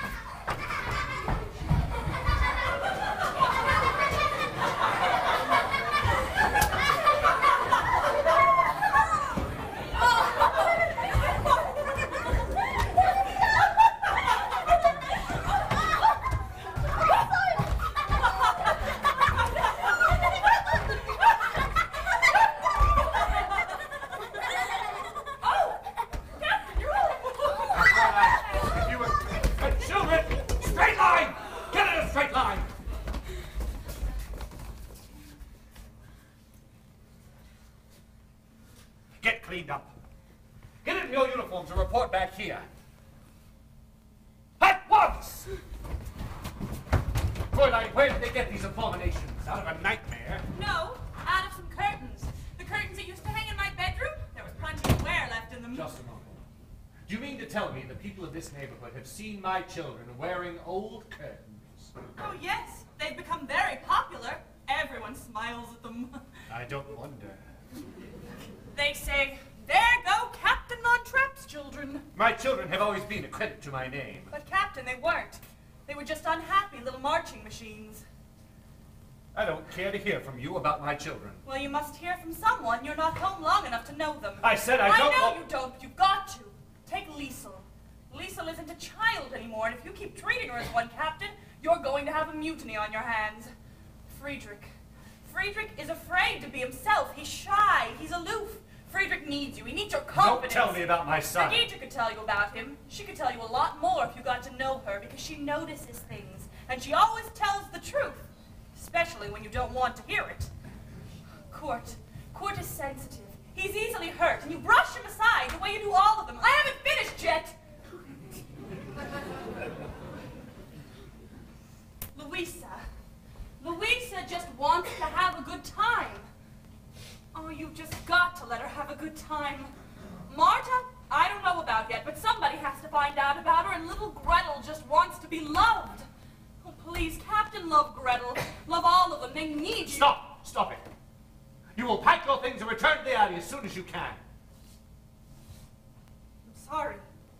To report back here. At once! Where did they get these abominations? Out of a nightmare? No, out of some curtains. The curtains that used to hang in my bedroom, there was plenty of wear left in them. Just a moment. Do you mean to tell me the people of this neighborhood have seen my children wearing old curtains? Oh yes, they've become very popular. Everyone smiles at them. I don't wonder. They say, "There go Captain Montrap's children." My children have always been a credit to my name. But Captain, they weren't. They were just unhappy little marching machines. I don't care to hear from you about my children. Well, you must hear from someone. You're not home long enough to know them. I said I don't know want- you don't, but you've got to. Take Liesel. Liesel isn't a child anymore, and if you keep treating her as one, Captain, you're going to have a mutiny on your hands. Friedrich. Friedrich is afraid to be himself. He's shy. He's aloof. Friedrich needs you. He needs your confidence. Don't tell me about my son. Brigitte could tell you about him. She could tell you a lot more if you got to know her, because she notices things. And she always tells the truth, especially when you don't want to hear it. Kurt is sensitive. He's easily hurt, and you brush him aside the way you do all of them. I haven't finished yet. Louisa just wants to have a good time. Oh, you've just got to let her have a good time. Marta, I don't know about yet, but somebody has to find out about her, and little Gretel just wants to be loved. Oh, please, Captain, love Gretel. Love all of them. They need you. Stop it. You will pack your things and return to the alley as soon as you can. I'm sorry.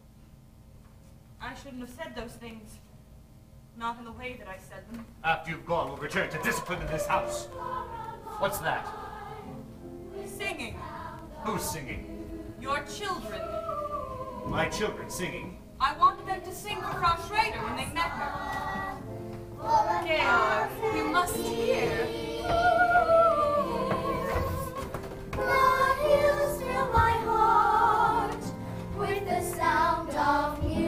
I shouldn't have said those things. Not in the way that I said them. After you've gone, we'll return to discipline in this house. What's that? Singing. Who's singing? Your children. My children singing? I wanted them to sing for Frau Schrader when they met her. Georg, you must hear. Mathews, fill my heart with the sound of music.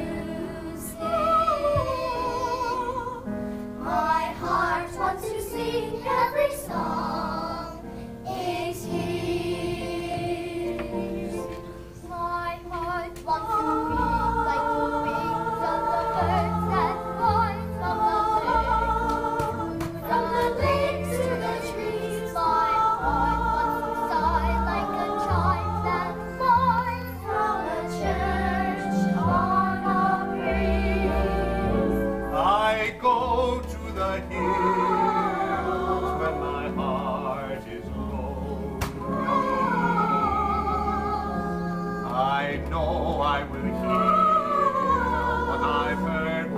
My heart wants to sing every song it hears. My heart wants to be like the wings of the birds that fly from the lakes to the trees. My heart wants to sigh like a chime that flies from a church on a breeze. I go to the hills when my heart is lonely. I know I will hear what I've heard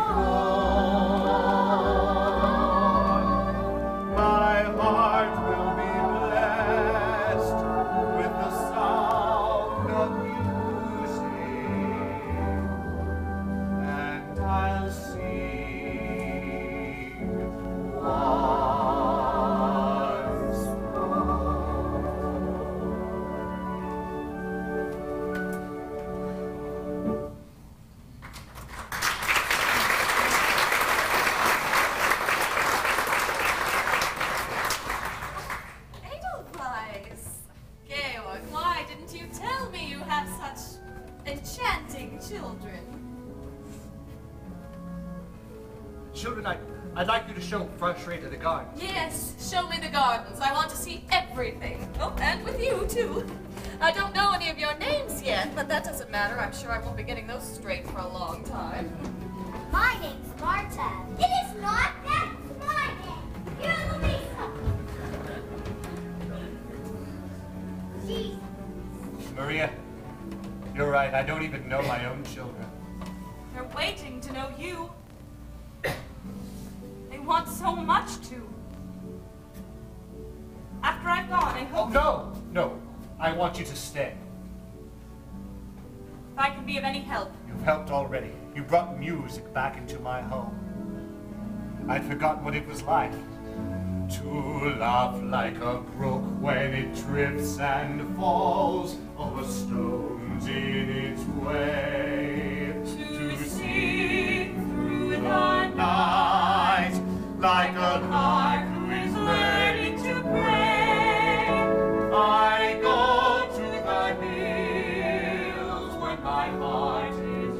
before. My heart will be blessed with the sound of music, and I'll sing once Edelweiss. Georg, why didn't you tell me you have such enchanting children? Children, I'd like you to show Frau Schrader the garden. Yes, show me the gardens. I want to see everything. Oh, and with you, too. I don't know any of your names yet, but that doesn't matter. I'm sure I won't be getting those straight for a long time. My name's Marta. It is not. That's my name. You're Louisa. Jesus. Maria, you're right. I don't even know my own children. They're waiting to know you. They want so much to. After I've gone, I hope... Oh, no. I want you to stay. If I can be of any help. You've helped already. You brought music back into my home. I'd forgotten what it was like to laugh like a brook when it drifts and falls over stones in its way. To see through the night like a lark who is learning to pray. I go to the hills when my heart is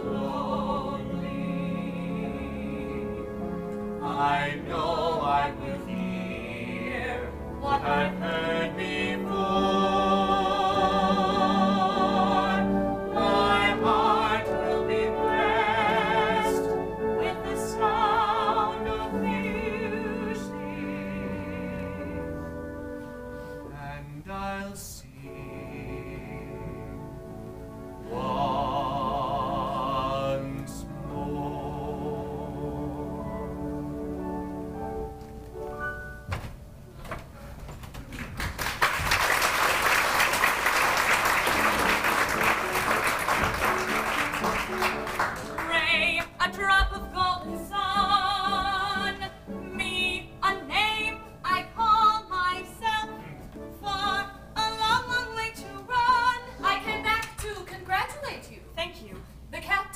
lonely. I know I will hear what I've heard before. My heart will be blessed with the sound of music, and I'll sing once more.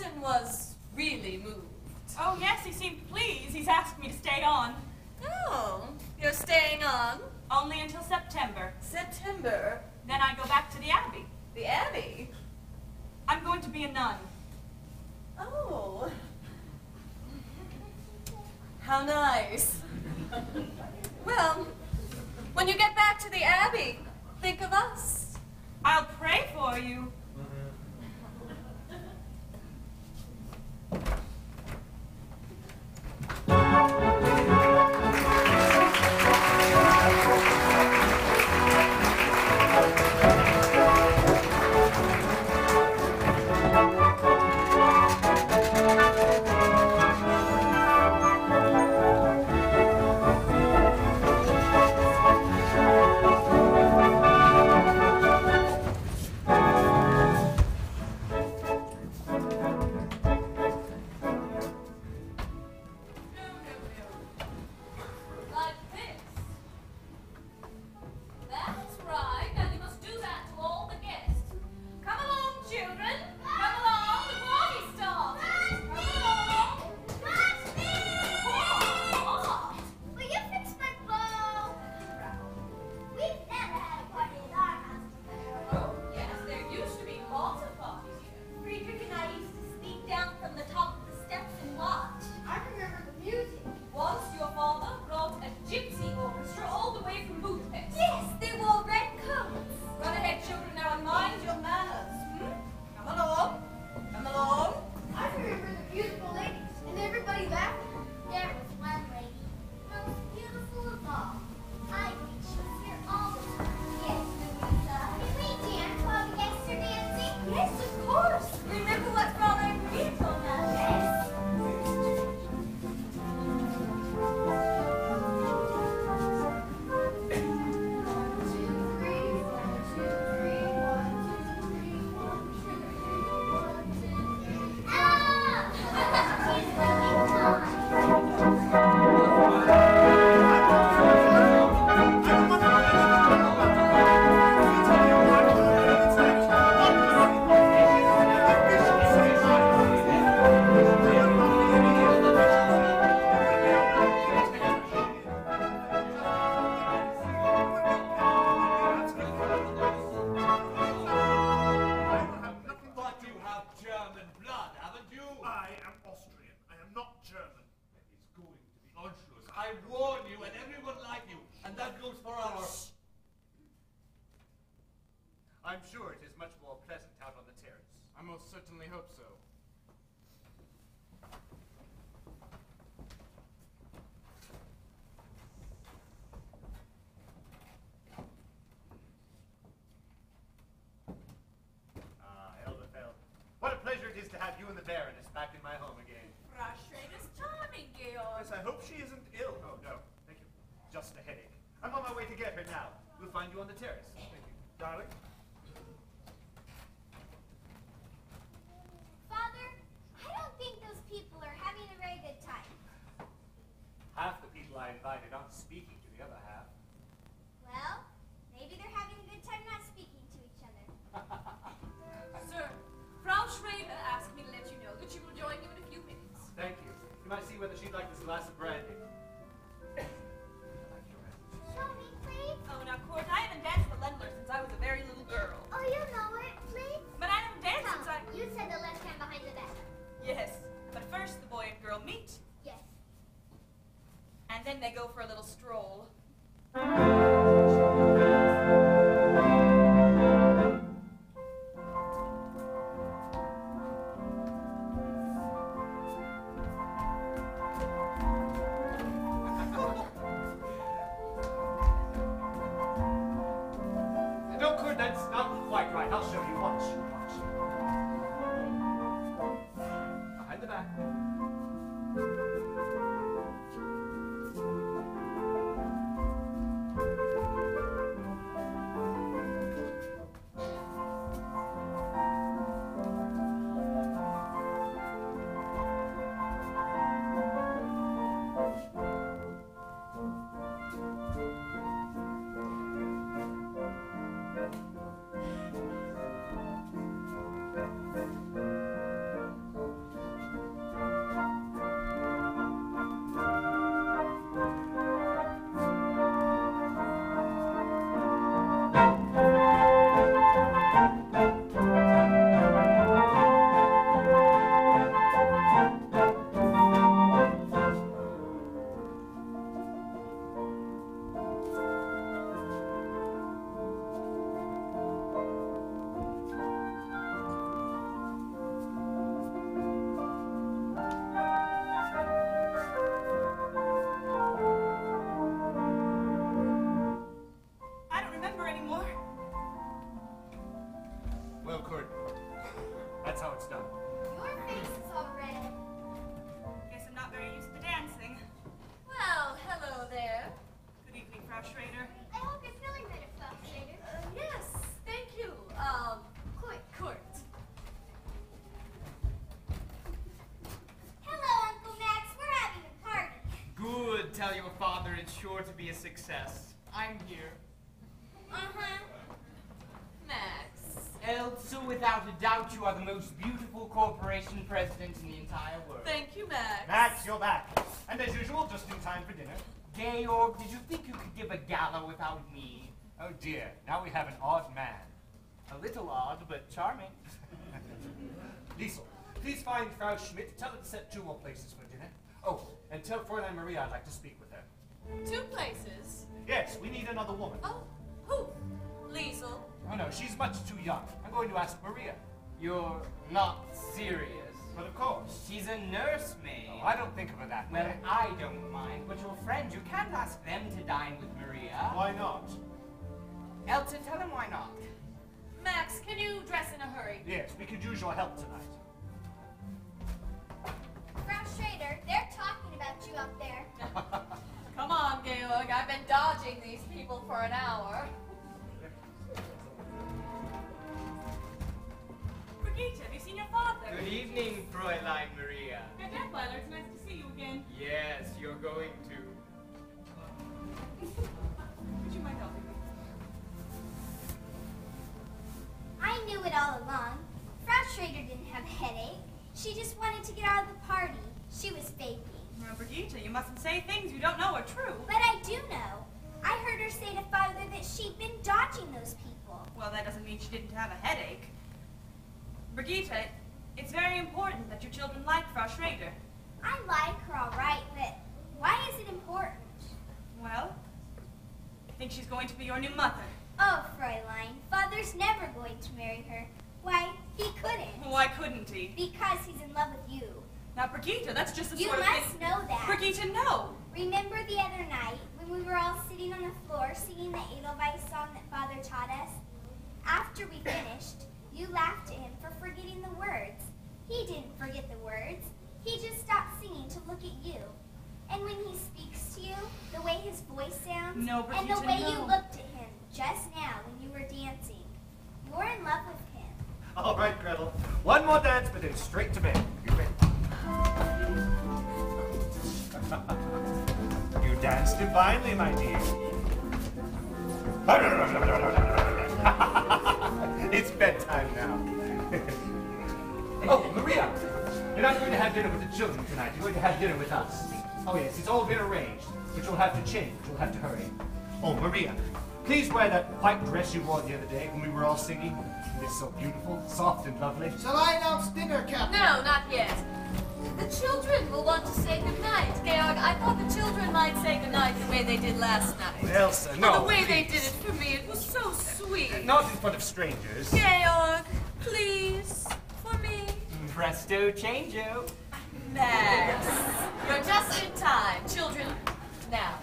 captain was really moved. Oh, yes, he seemed pleased. He's asked me to stay on. Oh, you're staying on? Only until September. September? Then I go back to the Abbey. The Abbey? I'm going to be a nun. Oh. How nice. Well, when you get back to the Abbey, think of us. I'll pray for you. I'm sure it is much more pleasant out on the terrace. I most certainly hope so. Elderfell, what a pleasure it is to have you and the Baroness back in my home again. Frustrated is charming, Georg. Yes, I hope she isn't ill. Oh, no, thank you. Just a headache. I'm on my way to get her now. We'll find you on the terrace. Thank you. Darling? Father, I don't think those people are having a very good time. Half the people I invited aren't speaking to the other half. Well, maybe they're having a good time not speaking to each other. Sir, Frau Schrader asked me to let you know that she will join you in a few minutes. Thank you. You might see whether she'd like this glass of brandy. Show me, please. Oh, now, Court, I haven't danced the Lendler since I was a very little girl. Oh, you know it, please? But I haven't danced since I... You said the left hand behind the back. Yes, but first the boy and girl meet. Yes. And then they go for a little stroll. No, Kurt, that's not quite right. I'll show you. Watch. Behind the back. That's how it's done. Your face is all red. Guess I'm not very used to dancing. Well, hello there. Good evening, Frau Schrader. I hope you're feeling better, Frau Schrader. Yes, thank you. Court. Hello, Uncle Max. We're having a party. Good. Tell your father it's sure to be a success. I'm here. Uh-huh. Max. Elsa, without a doubt, you are the most beautiful corporation president in the entire world. Thank you, Max. Max, you're back. And as usual, just in time for dinner. Georg, did you think you could give a gala without me? Oh dear, now we have an odd man. A little odd, but charming. Liesel, please find Frau Schmidt. Tell her to set 2 more places for dinner. Oh, and tell Fräulein Maria I'd like to speak with her. 2 places. Yes, we need another woman. Oh, who? Liesel. Oh no, she's much too young. I'm going to ask Maria. You're not serious. But of course. She's a nursemaid. Oh, I don't think of her that Well, way. I don't mind, but your friends, you can't ask them to dine with Maria. Why not? Elsa, tell them why not. Max, can you dress in a hurry? Yes, we could use your help tonight. Frau Schrader, they're talking about you up there. Come on, Georg. I've been dodging these people for an hour. Brigitte, have you seen your father? Good evening, Fräulein Maria. Herr Detweiler, it's nice to see you again. Yes, you're going to. Would you mind helping me? I knew it all along. Frau Schrader didn't have a headache. She just wanted to get out of the party. She was faking. Now, Brigitte, you mustn't say things you don't know are true. But I do know. I heard her say to Father that she'd been dodging those people. Well, that doesn't mean she didn't have a headache. Brigitte, it's very important that your children like Frau Schrader. I like her all right, but why is it important? Well, I think she's going to be your new mother. Oh, Fräulein, Father's never going to marry her. Why, he couldn't. Why couldn't he? Because he's in love with you. Now, Brigitte, that's just the You sort of must thing... know that. Brigitte, no! Remember the other night when we were all sitting on the floor singing the Edelweiss song that Father taught us? After we finished, you laughed at him for forgetting the words. He didn't forget the words. He just stopped singing to look at you. And when he speaks to you, the way his voice sounds, No, and the Brigitte, way no. you looked at him just now when you were dancing, you're in love with him. All right, Gretel. One more dance, but then straight to bed. You ready? You dance divinely, my dear. It's bedtime now. Oh, Maria, you're not going to have dinner with the children tonight. You're going to have dinner with us. Oh, yes, it's all been arranged, but you'll have to change. You'll have to hurry. Oh, Maria, please wear that white dress you wore the other day when we were all singing. It's so beautiful, soft and lovely. Shall I announce dinner, Captain? No, not yet. The children will want to say goodnight. Georg, I thought the children might say goodnight the way they did last night. Elsa, no. The way they please. did it for me, it was so sweet. Not in front of strangers. Georg, please, for me. Presto changeo. Max, you're just in time. Children, now.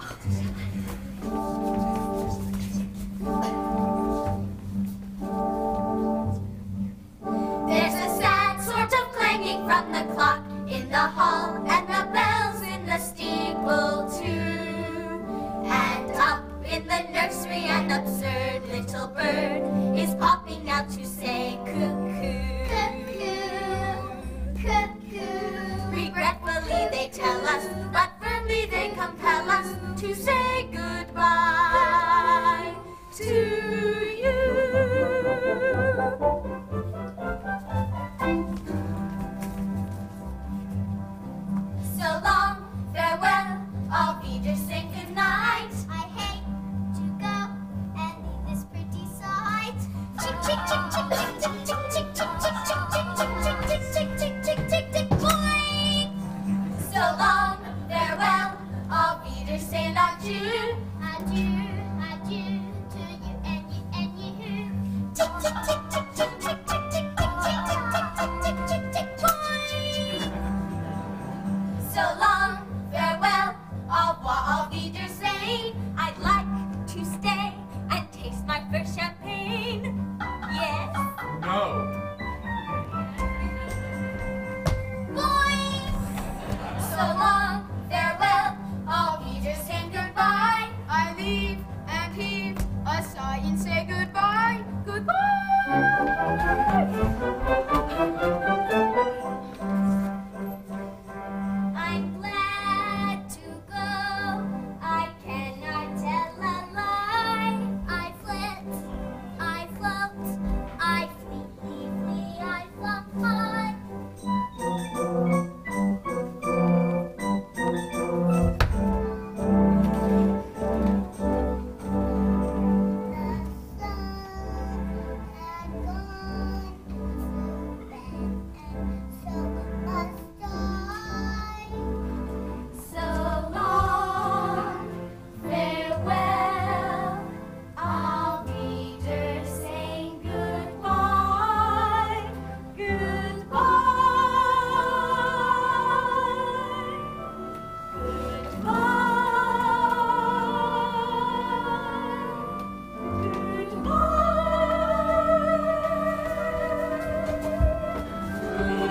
There's a sad sort of clanging from the clock in the hall, and the bells in the steeple too. And up in the nursery an absurd little bird is popping out to say cuckoo. Cuckoo, cuckoo. Regretfully they tell us, but firmly they compel us to say goodbye to you.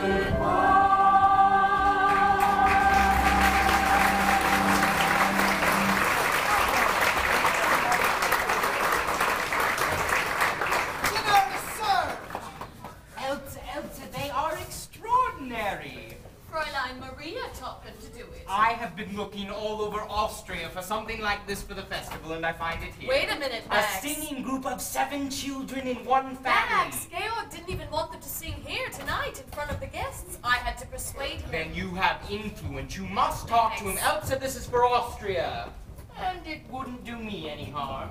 Looking all over Austria for something like this for the festival, and I find it here. Wait a minute, Max. A singing group of 7 children in one family. Max, Georg didn't even want them to sing here tonight in front of the guests. I had to persuade him. Then you have influence. You must talk to him. Elsa, this is for Austria. And it wouldn't do me any harm.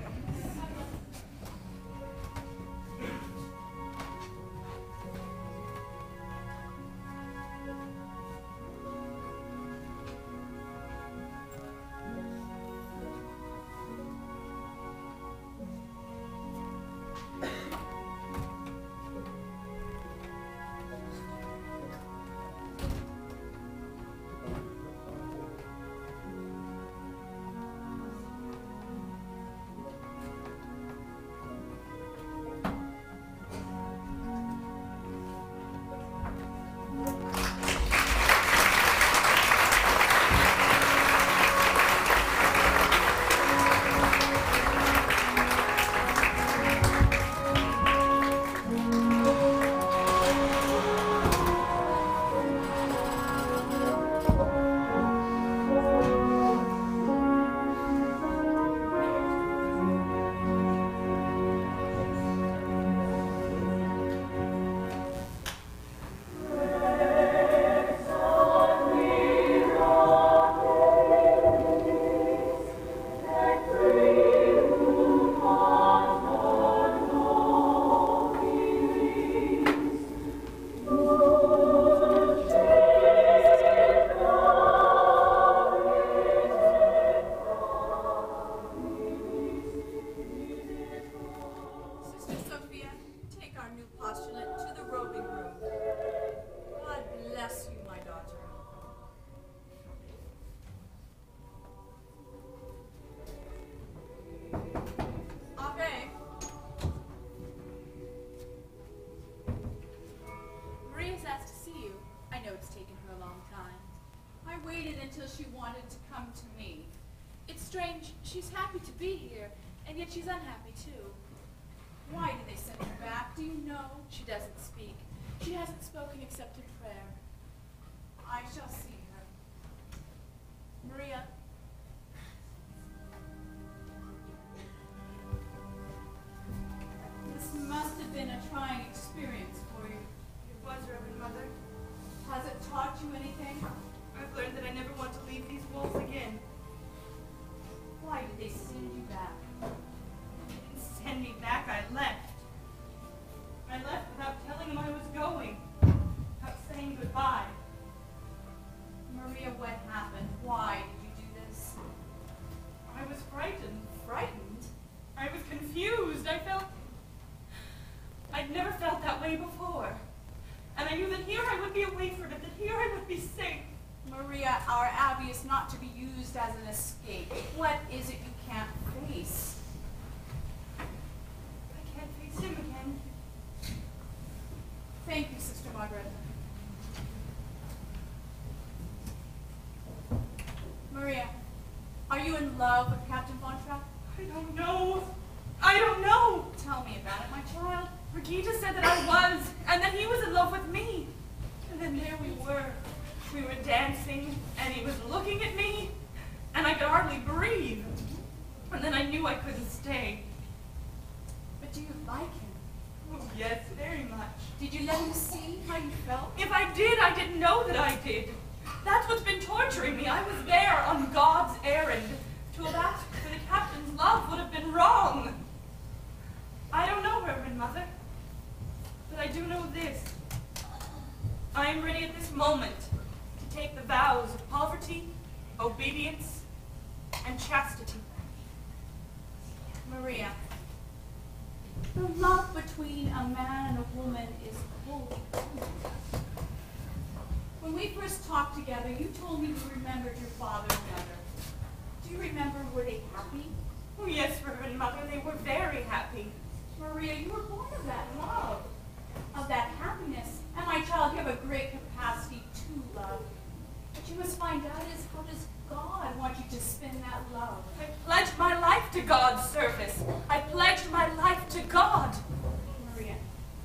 She's happy to be here, and yet she's unhappy too. Why did they send her back? Do you know? She doesn't speak. She hasn't spoken except in prayer. I shall see her. Maria. This must have been a trying experience for you. It was, Reverend Mother. Has it taught you anything? I've learned that I never want to leave these walls again. Why did they send you back? They didn't send me back, I left. I left without telling them I was going. Without saying goodbye. Maria, what happened? Why did you do this? I was frightened. Frightened? I was confused. I'd never felt that way before. And I knew that here I would be away from it, that here I would be safe. Maria, our Abbey is not to be used as an escape. What is it you can't face? I can't face him again. Thank you, Sister Margaret. Maria, are you in love with Captain Von Trapp? I don't know. I don't know. Tell me about it, my child. Brigitte said that I was, and that he was in love with me. And then there we were. We were dancing, and he was looking at me, and I could hardly breathe. And then I knew I couldn't stay. But do you like him? Oh, yes, very much. Did you let him see how you felt? If I did, I didn't know that I did. That's what's been torturing me. I was there on God's errand. To have asked for the captain's love would have been wrong. I don't know, Reverend Mother, but I do know this. I am ready at this moment to take the vows of poverty, obedience, and chastity. Maria, the love between a man and a woman is holy. When we first talked together, you told me you remembered your father and mother. Do you remember, were they happy? Oh, yes, Reverend Mother, they were very happy. Maria, you were born of that love, of that happiness, and And my child, you have a great capacity to love. What you must find out is, how does God want you to spend that love? I pledged my life to God's service. I pledged my life to God. Maria.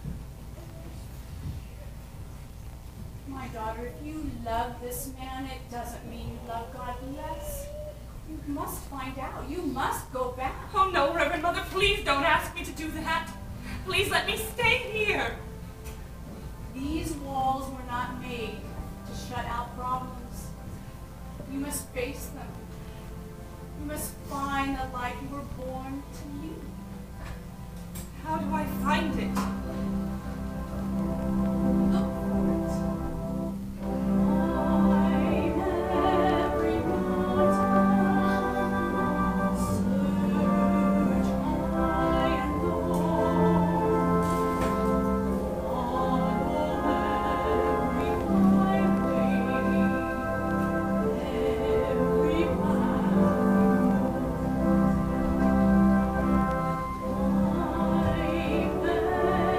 My daughter, if you love this man, it doesn't mean you love God less. You must find out. You must go back. Oh no, Reverend Mother, please don't ask me to do that. Please let me stay here. These walls were not made to shut out problems. You must face them. You must find the life you were born to lead. How do I find it? Look for it. Climb every mountain, search high and low, follow every highway, every path.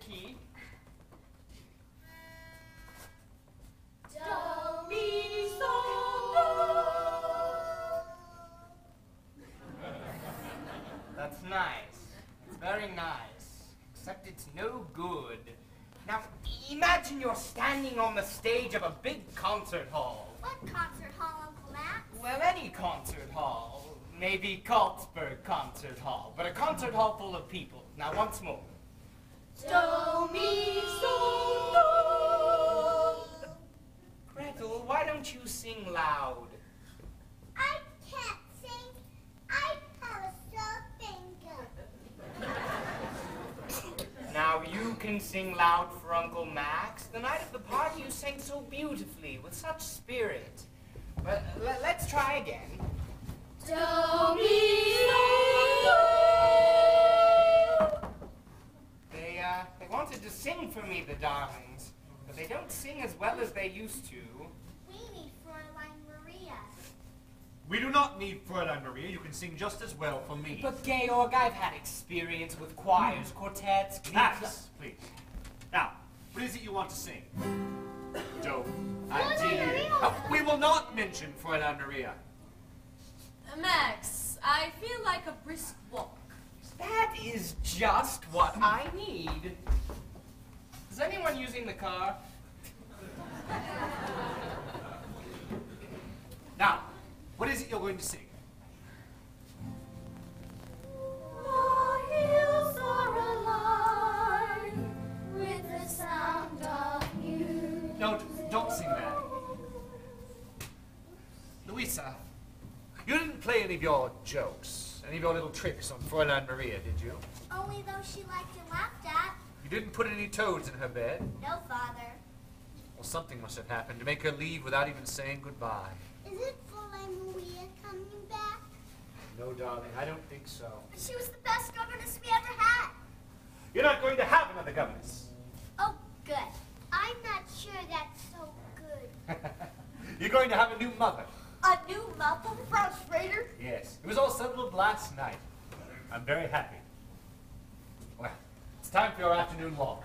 key. Do, mi, sol, do. That's nice. It's very nice. Except it's no good. Now, imagine you're standing on the stage of a big concert hall. What concert hall, Uncle Max? Well, any concert hall. Maybe Carlsberg Concert Hall, but a concert hall full of people. Now, once more. Do, mi, sol, do. Gretel, why don't you sing loud? I can't sing. I have a sore finger. Now, you can sing loud for Uncle Max. The night of the party, you sang so beautifully, with such spirit. But let's try again. Do, mi, sol, do. They wanted to sing for me, the darlings, but they don't sing as well as they used to. We need Fräulein Maria. We do not need Fräulein Maria. You can sing just as well for me. But, Georg, I've had experience with choirs, quartets, Max, please. Now, what is it you want to sing? Do. We will not mention Fräulein Maria. Max, I feel like a brisk walk. That is just what I need. Is anyone using the car? Now, what is it you're going to sing? The hills are alive with the sound of you. No, don't sing that. Louisa, you didn't play any of your jokes, any of your little tricks on Fräulein Maria, did you? Only though she liked it laughed at. You didn't put any toads in her bed? No, Father. Well, something must have happened to make her leave without even saying goodbye. Isn't Fräulein Maria coming back? No, darling, I don't think so. But she was the best governess we ever had. You're not going to have another governess. Oh, good. I'm not sure that's so good. You're going to have a new mother. A new mother, Frau Schrader? Yes, it was all settled last night. I'm very happy. Well, it's time for your afternoon walk.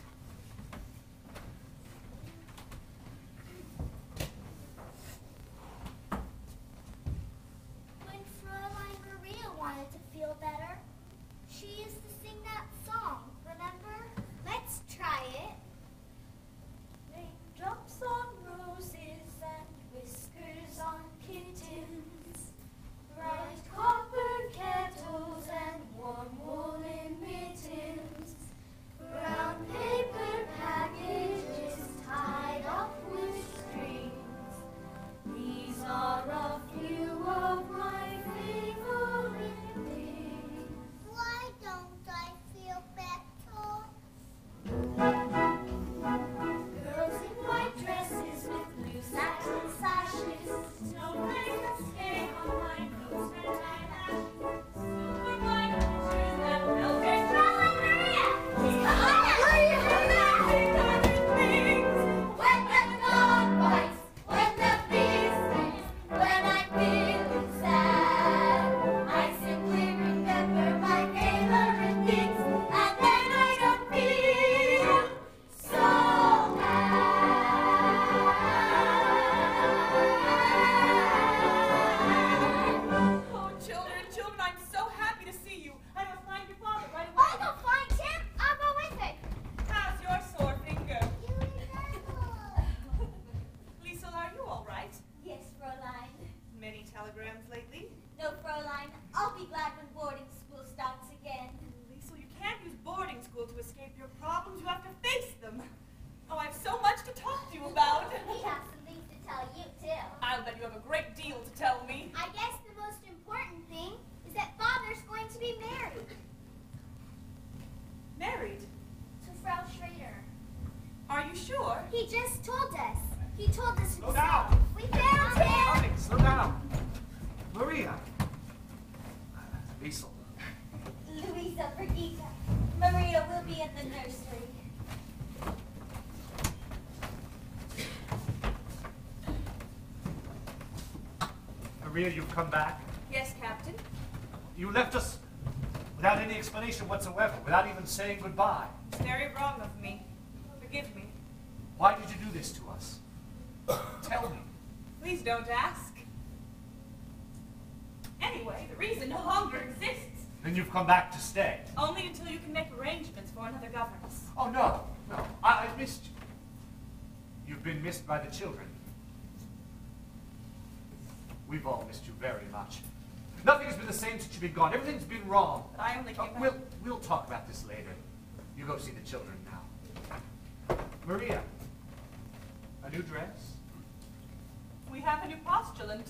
When Fräulein Maria wanted to feel better, she used to sing that song, remember? Let's try it. Raindrops on roses and whiskers on kittens, bright copper kettles and warm woolen mittens, brown paper packages tied up with strings. These are a few of my favorite things. Why don't I feel better? Girls in white dresses with blue satin sashes, snowflakes that skate on my nose and eyelashes, silver white pictures that melt in Fräulein Maria! When the dog bites, when the bee stings, when I'm feeling sad, I simply remember my favorite things, and then I don't feel so Oh, children, I'm so happy to see you. I must find your father right away. I'll go find him. I'll go with him. How's your sore finger? You remember. Liesel, are you all right? Yes, Fräulein. Many telegrams lately? No, Fräulein. I'll be glad when boarding school starts again. Liesel, you can't use boarding school to escape your problems. You have to face them. Oh, I have so much to talk to you about. We have some things to tell you, too. I'll bet you have a great deal to tell me. I guess the most important thing is that Father's going to be married Married? to Frau Schrader. Are you sure? He just told us. He told us Slow himself. down. We found him. Honey, slow down. Maria. Liesel. Louisa, Brigitte. Maria will be in the nursery. Maria, you've come back. Yes, Captain. You left us without any explanation whatsoever, without even saying goodbye. Is very wrong of me. Forgive me. Why did you do this to us? Tell me. Please don't ask. Anyway, the reason no longer exists. Then you've come back to stay. Only until you can make arrangements for another governess. Oh, no. I've missed you. You've been missed by the children. We've all missed you very much. Nothing's been the same since you've been gone. Everything's been wrong. But I only came back. We'll talk about this later. You go see the children now. Maria, a new dress? We have a new postulant.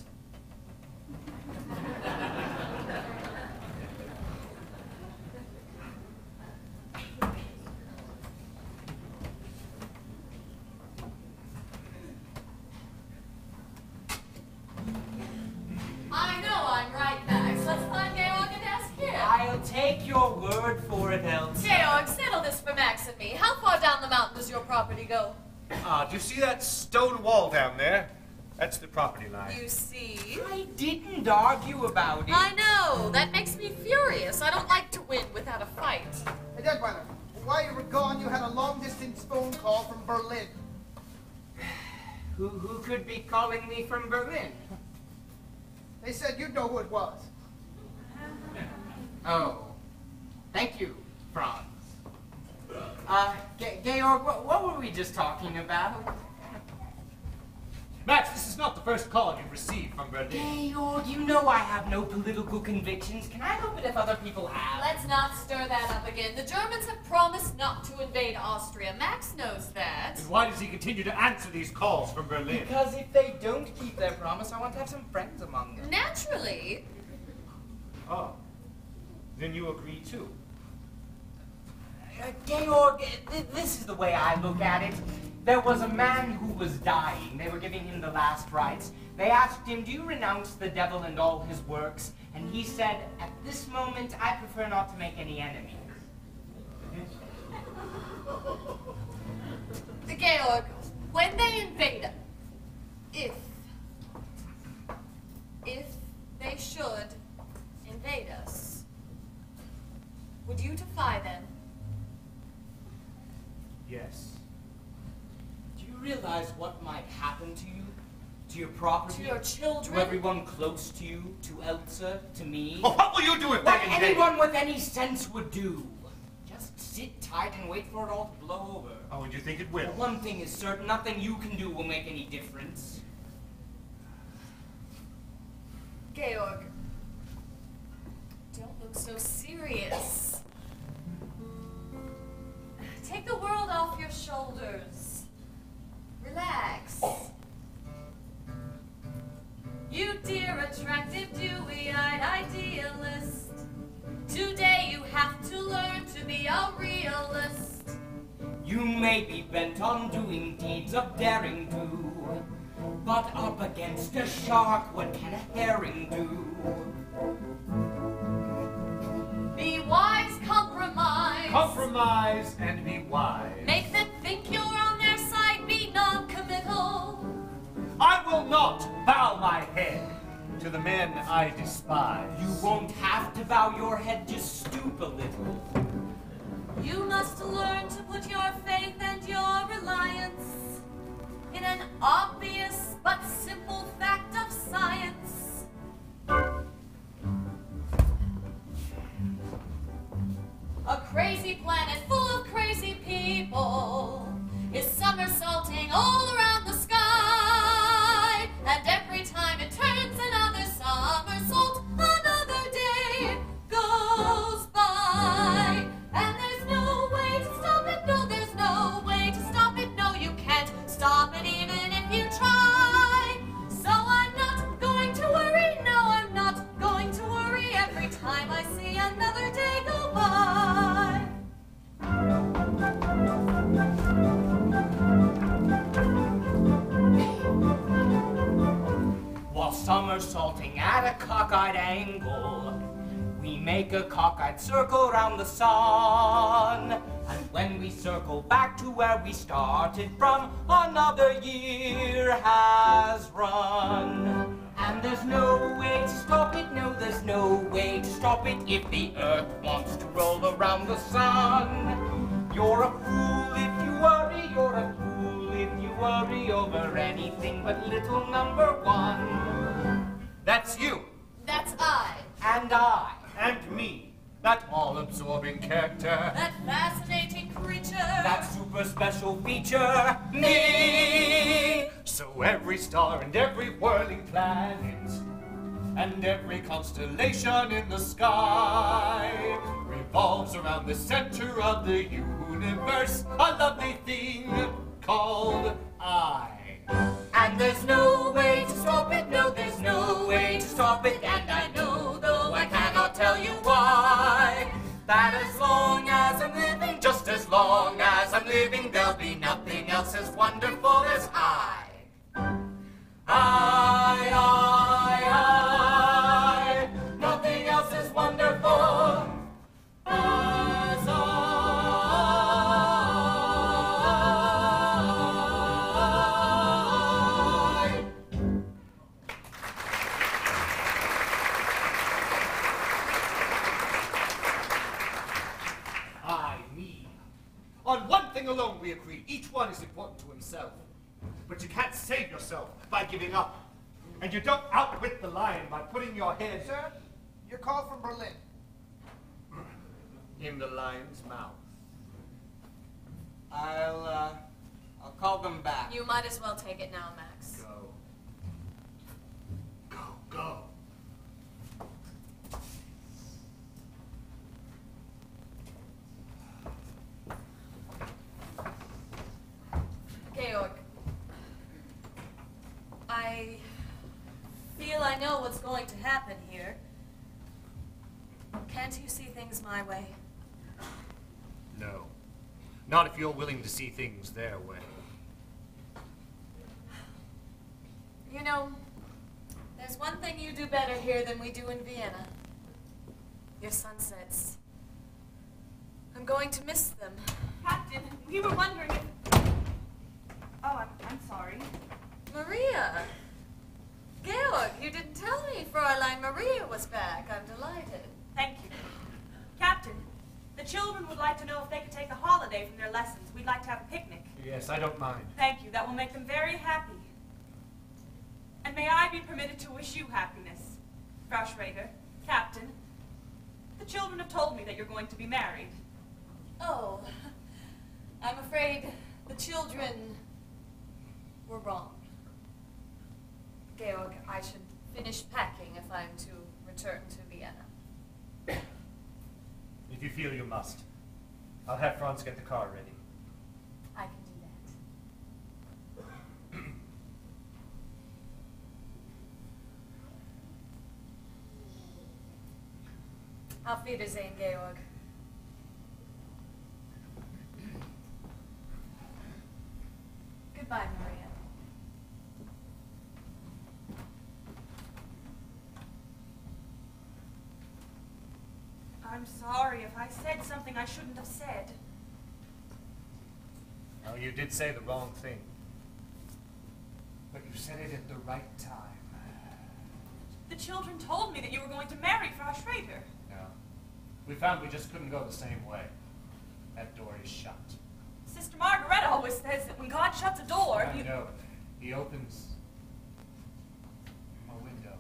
I know I'm right, Max. Let's find Georg and ask him. I'll take your word for it, Elsa. Georg, settle this for Max and me. How far down the mountain does your property go? Do you see that stone wall down there? That's the property line. You see? I didn't argue about it. I know. That makes me furious. I don't like to win without a fight. Hey, Deadweiler, while you were gone, you had a long-distance phone call from Berlin. Who could be calling me from Berlin? They said you'd know who it was. Oh, thank you, Franz. Georg, what were we just talking about? Max, this is not the first call you've received from Berlin. Georg, you know I have no political convictions. Can I help it if other people have? Let's not stir that up again. The Germans have promised not to invade Austria. Max knows that. Then why does he continue to answer these calls from Berlin? Because if they don't keep their promise, I want to have some friends among them. Naturally. Oh, then you agree too. Georg, this is the way I look at it. There was a man who was dying. They were giving him the last rites. They asked him, do you renounce the devil and all his works? And he said, at this moment, I prefer not to make any enemies. Georg, when they invade, if they should invade us, would you defy them? Yes. Do you realize what might happen to you? To your property? To your children? To everyone close to you? To Elsa? To me? Well, what will you do if What they invade? anyone with any sense would do. Just sit tight and wait for it all to blow over. Oh, and you think it will? Well, one thing is certain, nothing you can do will make any difference. Georg, don't look so serious. Take the world off your shoulders. Relax. You dear, attractive, dewy-eyed idealist. Today you have to learn to be a realist. You may be bent on doing deeds of daring do, but up against a shark, what can a herring do? Be wise, compromise. Compromise and be wise. Make them think you're on their side, be non-committal. I will not bow my head to the men I despise. You won't have to bow your head, just stoop a little. You must learn to put your faith and your reliance in an obvious but simple fact of science. A crazy planet full of crazy people is somersaulting all around the sky, and every time it turns another somersault, another day goes by, and there's no way to stop it, no, there's no way to stop it, no, you can't stop it even if you try. So I'm not going to worry, no, I'm not going to worry every time I see another day go by. While somersaulting at a cockeyed angle, we make a cockeyed circle round the sun. And when we circle back to where we started from, another year has run. And there's no way to stop it, no, there's no way to stop it if the earth wants to roll around the sun. You're a fool if you worry, you're a fool if you worry over anything but little number one. That's you. That's I. And I. And me. That all-absorbing character. That fascinating creature. That super special feature. Me. So every star and every whirling planet and every constellation in the sky revolves around the center of the universe, a lovely thing called I. And there's no way to stop it, no, there's no way to stop it, and I know, though I cannot tell you why, that as long as I'm living, just as long as I'm living, there'll be nothing else as wonderful as I. Nothing else is wonderful as I. Me. On one thing alone we agree. Each one is important to himself. But you can't save yourself by giving up. And you don't outwit the lion by putting your head... Sir, you're called from Berlin. in the lion's mouth. I'll call them back. You might as well take it now, Max. Go. Georg, I feel I know what's going to happen here. Can't you see things my way? No. Not if you're willing to see things their way. You know, there's one thing you do better here than we do in Vienna. Your sunsets. I'm going to miss them. Captain, we were wondering if... Oh, I'm sorry. Maria! Georg, you didn't tell me Fräulein Maria was back. I'm delighted. Thank you. Captain, the children would like to know if they could take a holiday from their lessons. We'd like to have a picnic. Yes, I don't mind. Thank you. That will make them very happy. And may I be permitted to wish you happiness, Frau Schrader, Captain. The children have told me that you're going to be married. Oh, I'm afraid the children were wrong. Georg, I should finish packing if I'm to return to Vienna. If you feel you must. I'll have Franz get the car ready. I can do that. Auf Wiedersehen, Georg. Goodbye, Maria. I'm sorry if I said something I shouldn't have said. Well, you did say the wrong thing. But you said it at the right time. The children told me that you were going to marry Frau Schrader. No. We found we just couldn't go the same way. That door is shut. Sister Margaret always says that when God shuts a door, I know. He opens a window.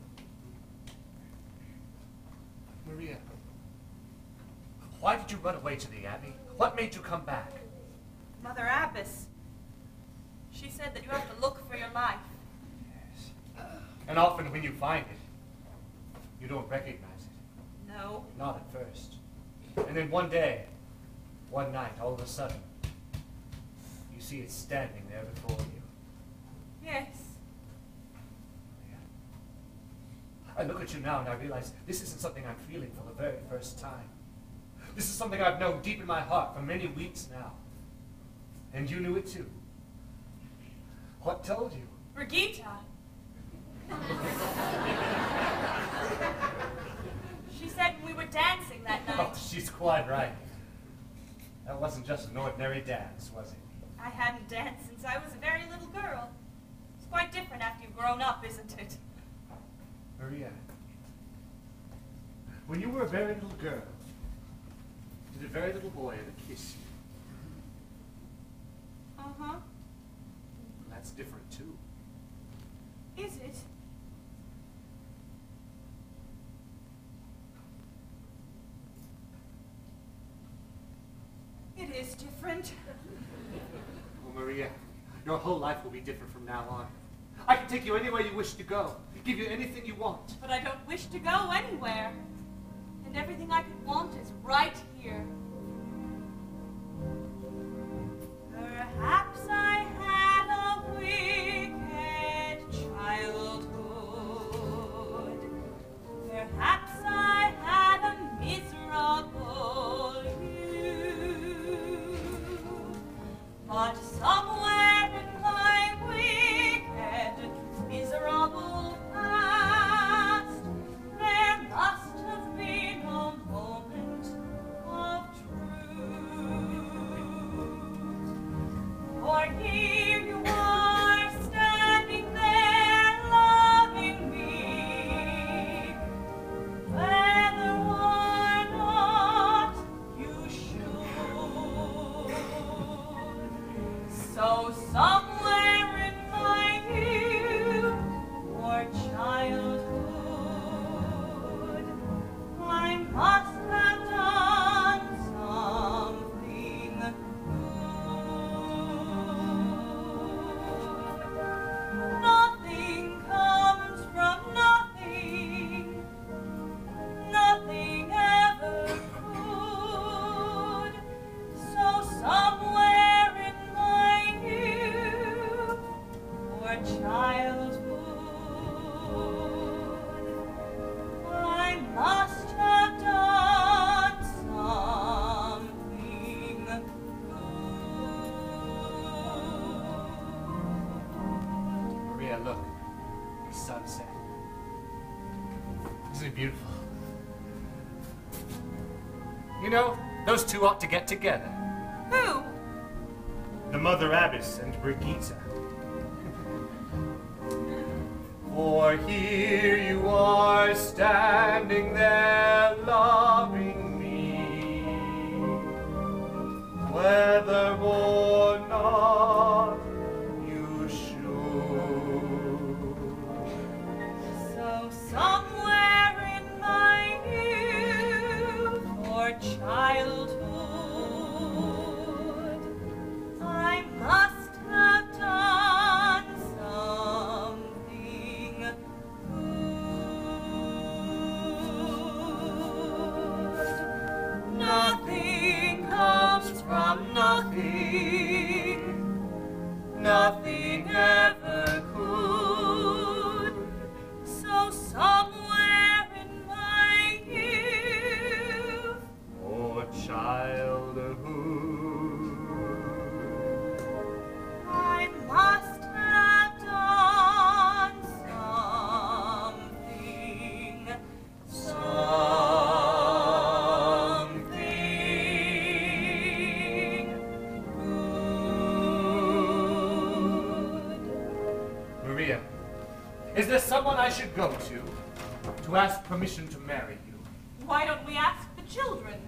Maria, why did you run away to the Abbey? What made you come back? Mother Abbess, she said that you have to look for your life. Yes. And often when you find it, you don't recognize it. No. Not at first. And then one day, one night, all of a sudden, you see it standing there before you. Yes. I look at you now and I realize this isn't something I'm feeling for the very first time. This is something I've known deep in my heart for many weeks now. And you knew it too. What told you? Brigitte. She said when we were dancing that night. Oh, she's quite right. That wasn't just an ordinary dance, was it? I hadn't danced since I was a very little girl. It's quite different after you've grown up, isn't it? Maria, when you were a very little girl, did a very little boy ever kiss you? Uh-huh. That's different, too. Is it? It is different. Oh, Maria, your whole life will be different from now on. I can take you anywhere you wish to go, give you anything you want. But I don't wish to go anywhere. And everything I could want is right here. Perhaps I had a wicked childhood. Perhaps I had a miserable youth. But somewhere in my wicked, miserable past, there must have been a moment of truth. For here you are, standing there, loving me, whether or not you should. So somewhere in my youth or childhood, I must have done something good. Nothing comes from nothing. Nothing ever could. So somewhere in my youth or childhood, I must have done something good. Maria, look. The sunset. Isn't it beautiful? You know, those two ought to get together. Who? The Mother Abbess and Brigitte. For here you are standing there loving me, whether or not you should. So somewhere in my youth or childhood, I must have done something good. Nothing comes from nothing. Nothing ever could. So somewhere in my youth or childhood, I must have done something good. Maria, is there someone I should go to ask permission to marry you? Why don't we ask the children?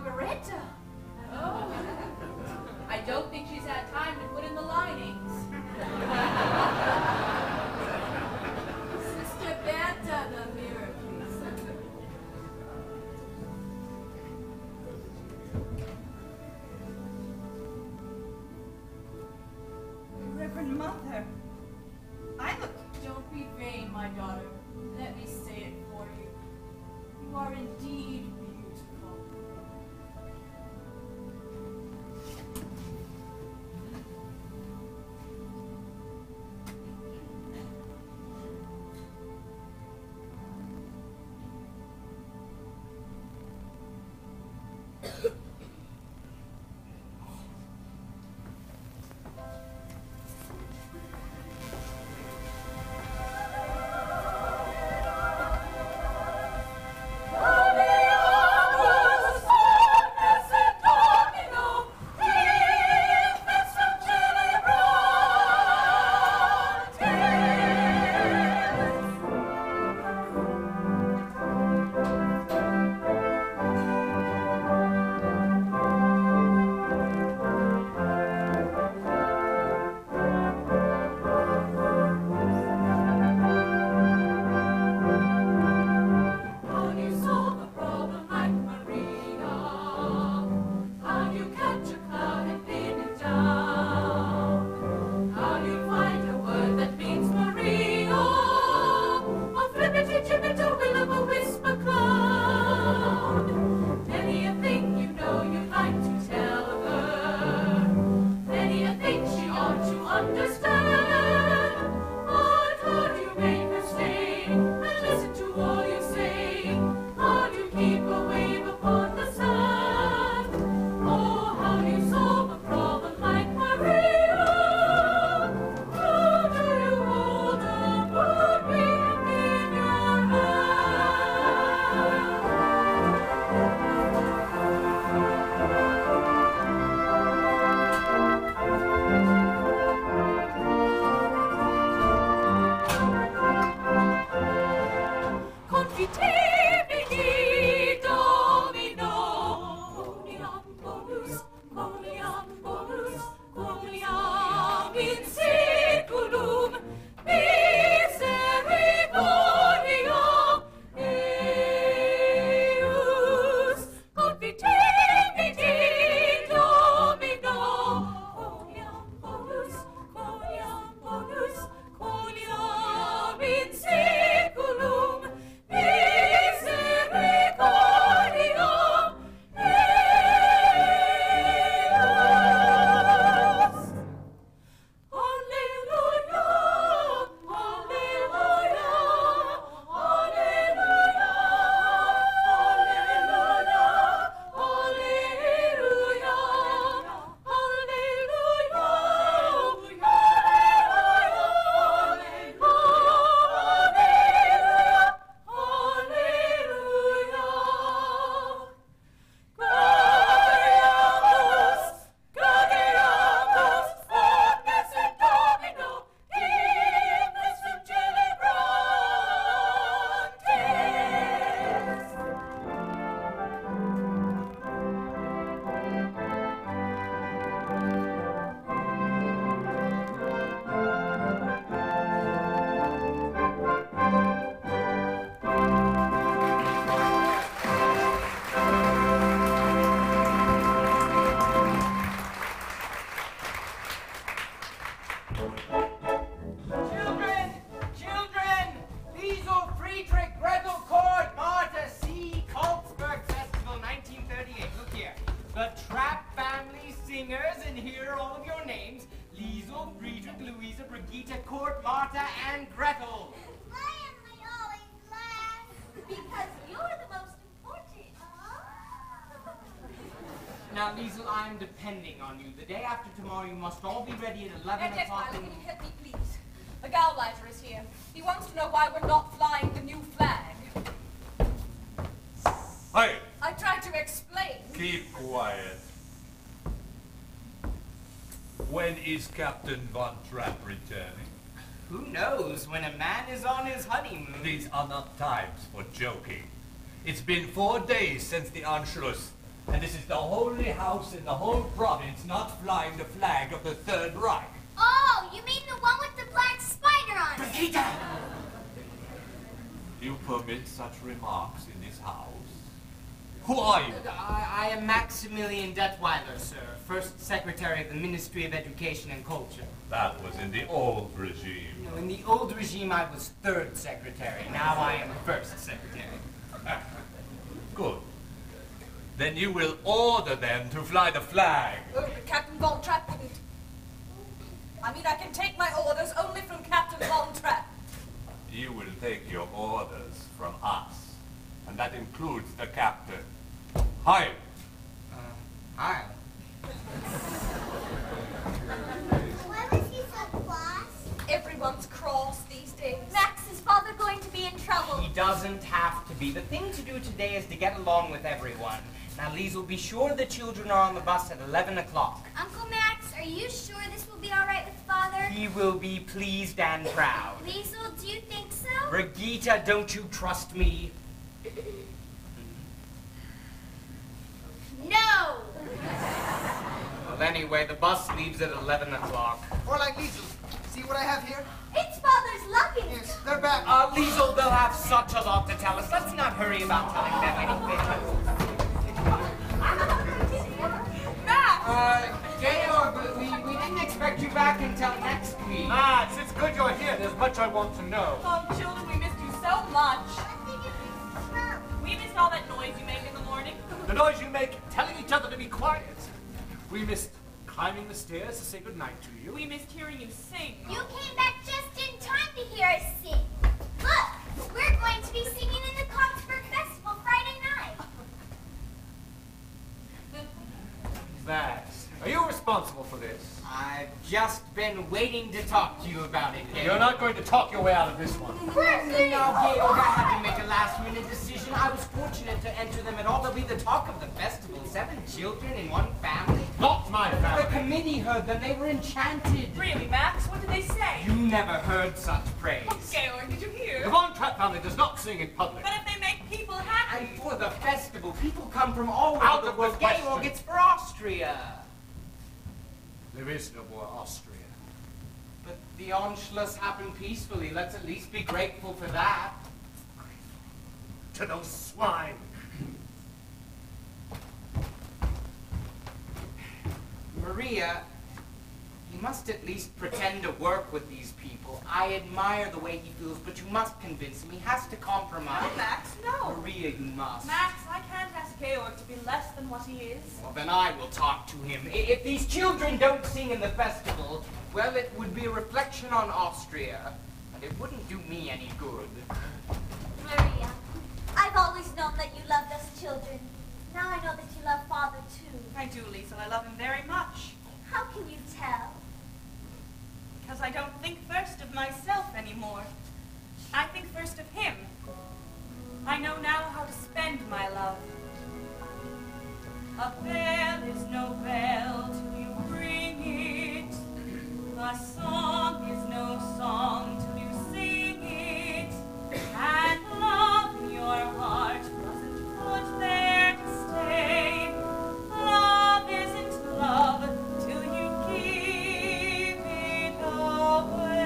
Margareta. Oh. I don't think she's had time to put in the linings. Sister Berta, the mirror, please. Reverend Mother, I look... Don't be vain, my daughter. Let me say it for you. You are indeed beautiful. Now, Liesel, I'm depending on you. The day after tomorrow, you must all be ready at 11 Yes, o'clock. Violet, can you help me, please? The Gauleiter is here. He wants to know why we're not flying the new flag. Hey! I tried to explain. Keep quiet. When is Captain Von Trapp returning? Who knows when a man is on his honeymoon? These are not times for joking. It's been 4 days since the Anschluss. And this is the only house in the whole province not flying the flag of the Third Reich. Oh, you mean the one with the black spider on it? Brigitte! You permit such remarks in this house? Who are you? I am Maximilian Detweiler, sir, first secretary of the Ministry of Education and Culture. That was in the old regime. No, in the old regime, I was third secretary. Now I am first secretary. Good. Then you will order them to fly the flag. Captain Von Trapp wouldn't. I mean, I can take my orders only from Captain Von Trapp. You will take your orders from us. And that includes the captain. Hi. Hi. Why was he so cross? Everyone's cross these days. Max, is father going to be in trouble? He doesn't have to be. The thing to do today is to get along with everyone. Now, Liesel, be sure the children are on the bus at 11 o'clock. Uncle Max, are you sure this will be all right with father? He will be pleased and proud. Liesel, do you think so? Brigitte, don't you trust me? No! Well, anyway, the bus leaves at 11 o'clock. Or like Liesel. See what I have here? It's father's luggage. Yes, they're back. Liesel, they'll have such a lot to tell us. Let's not hurry about telling them anything. Georg, we didn't expect you back until next week. It's good you're here. There's much I want to know. Oh, children, we missed you so much. We missed all that noise you made in the morning. The noise you make telling each other to be quiet. We missed climbing the stairs to say goodnight to you. We missed hearing you sing. You came back just in time to hear us sing. Look, we're going to be singing in the Cogsburg Festival Friday night. Max, are you responsible for this? I've just been waiting to talk to you about it, Georg. You're not going to talk your way out of this one. No, Georg, I had to make a last-minute decision. I was fortunate to enter them at all. They'll be the talk of the festival. 7 children in one family. Not my family. The committee heard them. They were enchanted. Really, Max? What did they say? You never heard such praise. Oh, Georg, did you hear? The Von Trapp family does not sing in public. But if they make people happy. And for the festival, people come from all Out over of the world. the question. Georg, it's for Austria. There is no more Austria. But the Anschluss happened peacefully. Let's at least be grateful for that. To those swine. Maria, you must at least pretend to work with these people. I admire the way he feels, but you must convince him. He has to compromise. No, Max, no. Maria, you must. Max, I can't ask Georg to be less than what he is. Well, then I will talk to him. If these children don't sing in the festival, well, it would be a reflection on Austria, and it wouldn't do me any good. Maria, I've always known that you loved us children. Now I know that you love father too. I do, Liesel. I love him very much. How can you tell? Because I don't think first of myself anymore. I think first of him. I know now how to spend my love. A bell is no bell till you bring it. A song is no song till you sing it. And love in your heart wasn't put there to stay. Love isn't love till you give it away.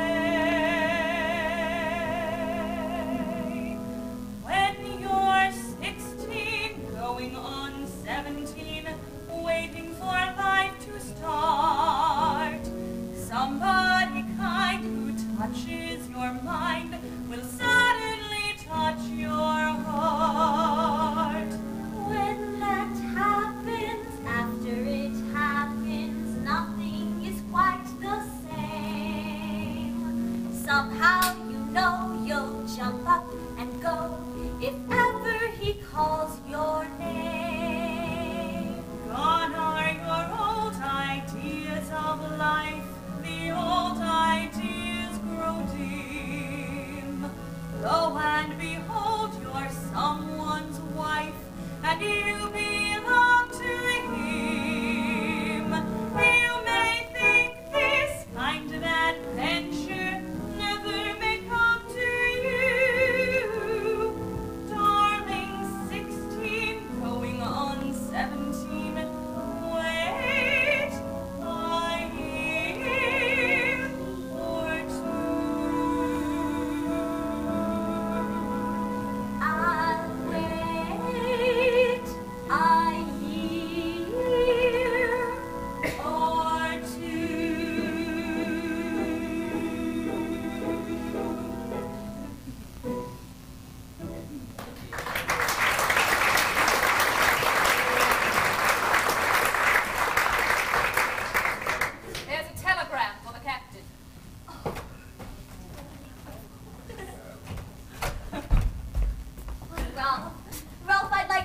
When you're 16, going on 17, waiting for life to start, somebody kind who touches your mind will suddenly touch your heart. When that happens, after it happens, nothing is quite the same. Somehow you know you'll jump up and go if ever he calls your name. Gone are your old ideas of life, the old ideas grow dim. Lo and behold, you're someone's wife, and you belong to him. You may think this kind of adventure never may come to you,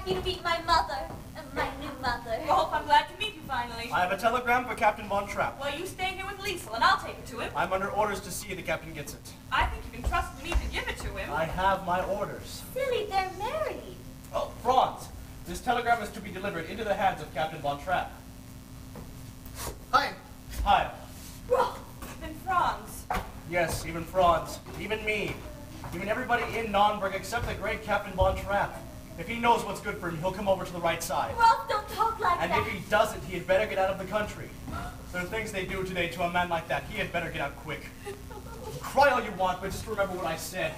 like you to meet my mother, my new mother. Well, Hope, I'm glad to meet you finally. I have a telegram for Captain Von Trapp. Well, you stay here with Liesel, and I'll take it to him. I'm under orders to see the captain gets it. I think you can trust me to give it to him. I have my orders. Silly, they're married. Oh, Franz, this telegram is to be delivered into the hands of Captain Von Trapp. Hi. Hi. Then Franz. Yes, even Franz, even me, even everybody in Nonnberg except the great Captain Von Trapp. If he knows what's good for him, he'll come over to the right side. Rolf, don't talk like And that. if he doesn't, he had better get out of the country. There are things they do today to a man like that. He had better get out quick. Cry all you want, but just remember what I said.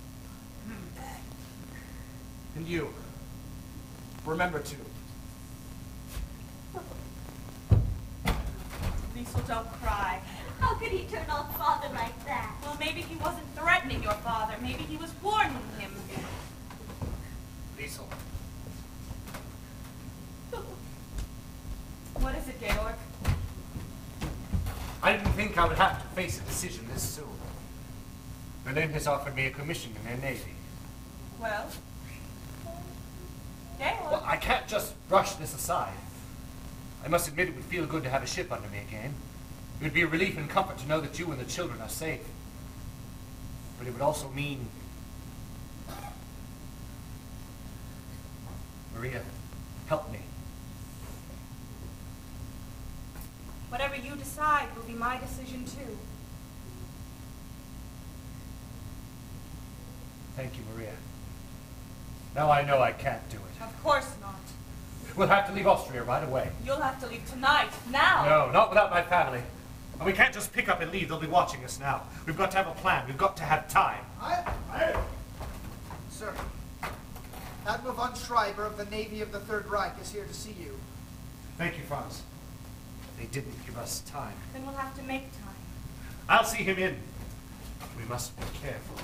And you, remember to. Liesel, don't cry. How could he turn off father like that? Well, maybe he wasn't threatening your father. Maybe he was warning him. Liesel. What is it, Georg? I didn't think I would have to face a decision this soon. Berlin has offered me a commission in their navy. Well? Georg? Well, I can't just brush this aside. I must admit it would feel good to have a ship under me again. It would be a relief and comfort to know that you and the children are safe. But it would also mean... Maria, help me. Whatever you decide will be my decision, too. Thank you, Maria. Now I know I can't do it. Of course not. We'll have to leave Austria right away. You'll have to leave tonight, now. No, not without my family. And we can't just pick up and leave. They'll be watching us now. We've got to have a plan. We've got to have time. Sir, Admiral von Schreiber of the Navy of the Third Reich is here to see you. Thank you, Franz. They didn't give us time. Then we'll have to make time. I'll see him in. We must be careful.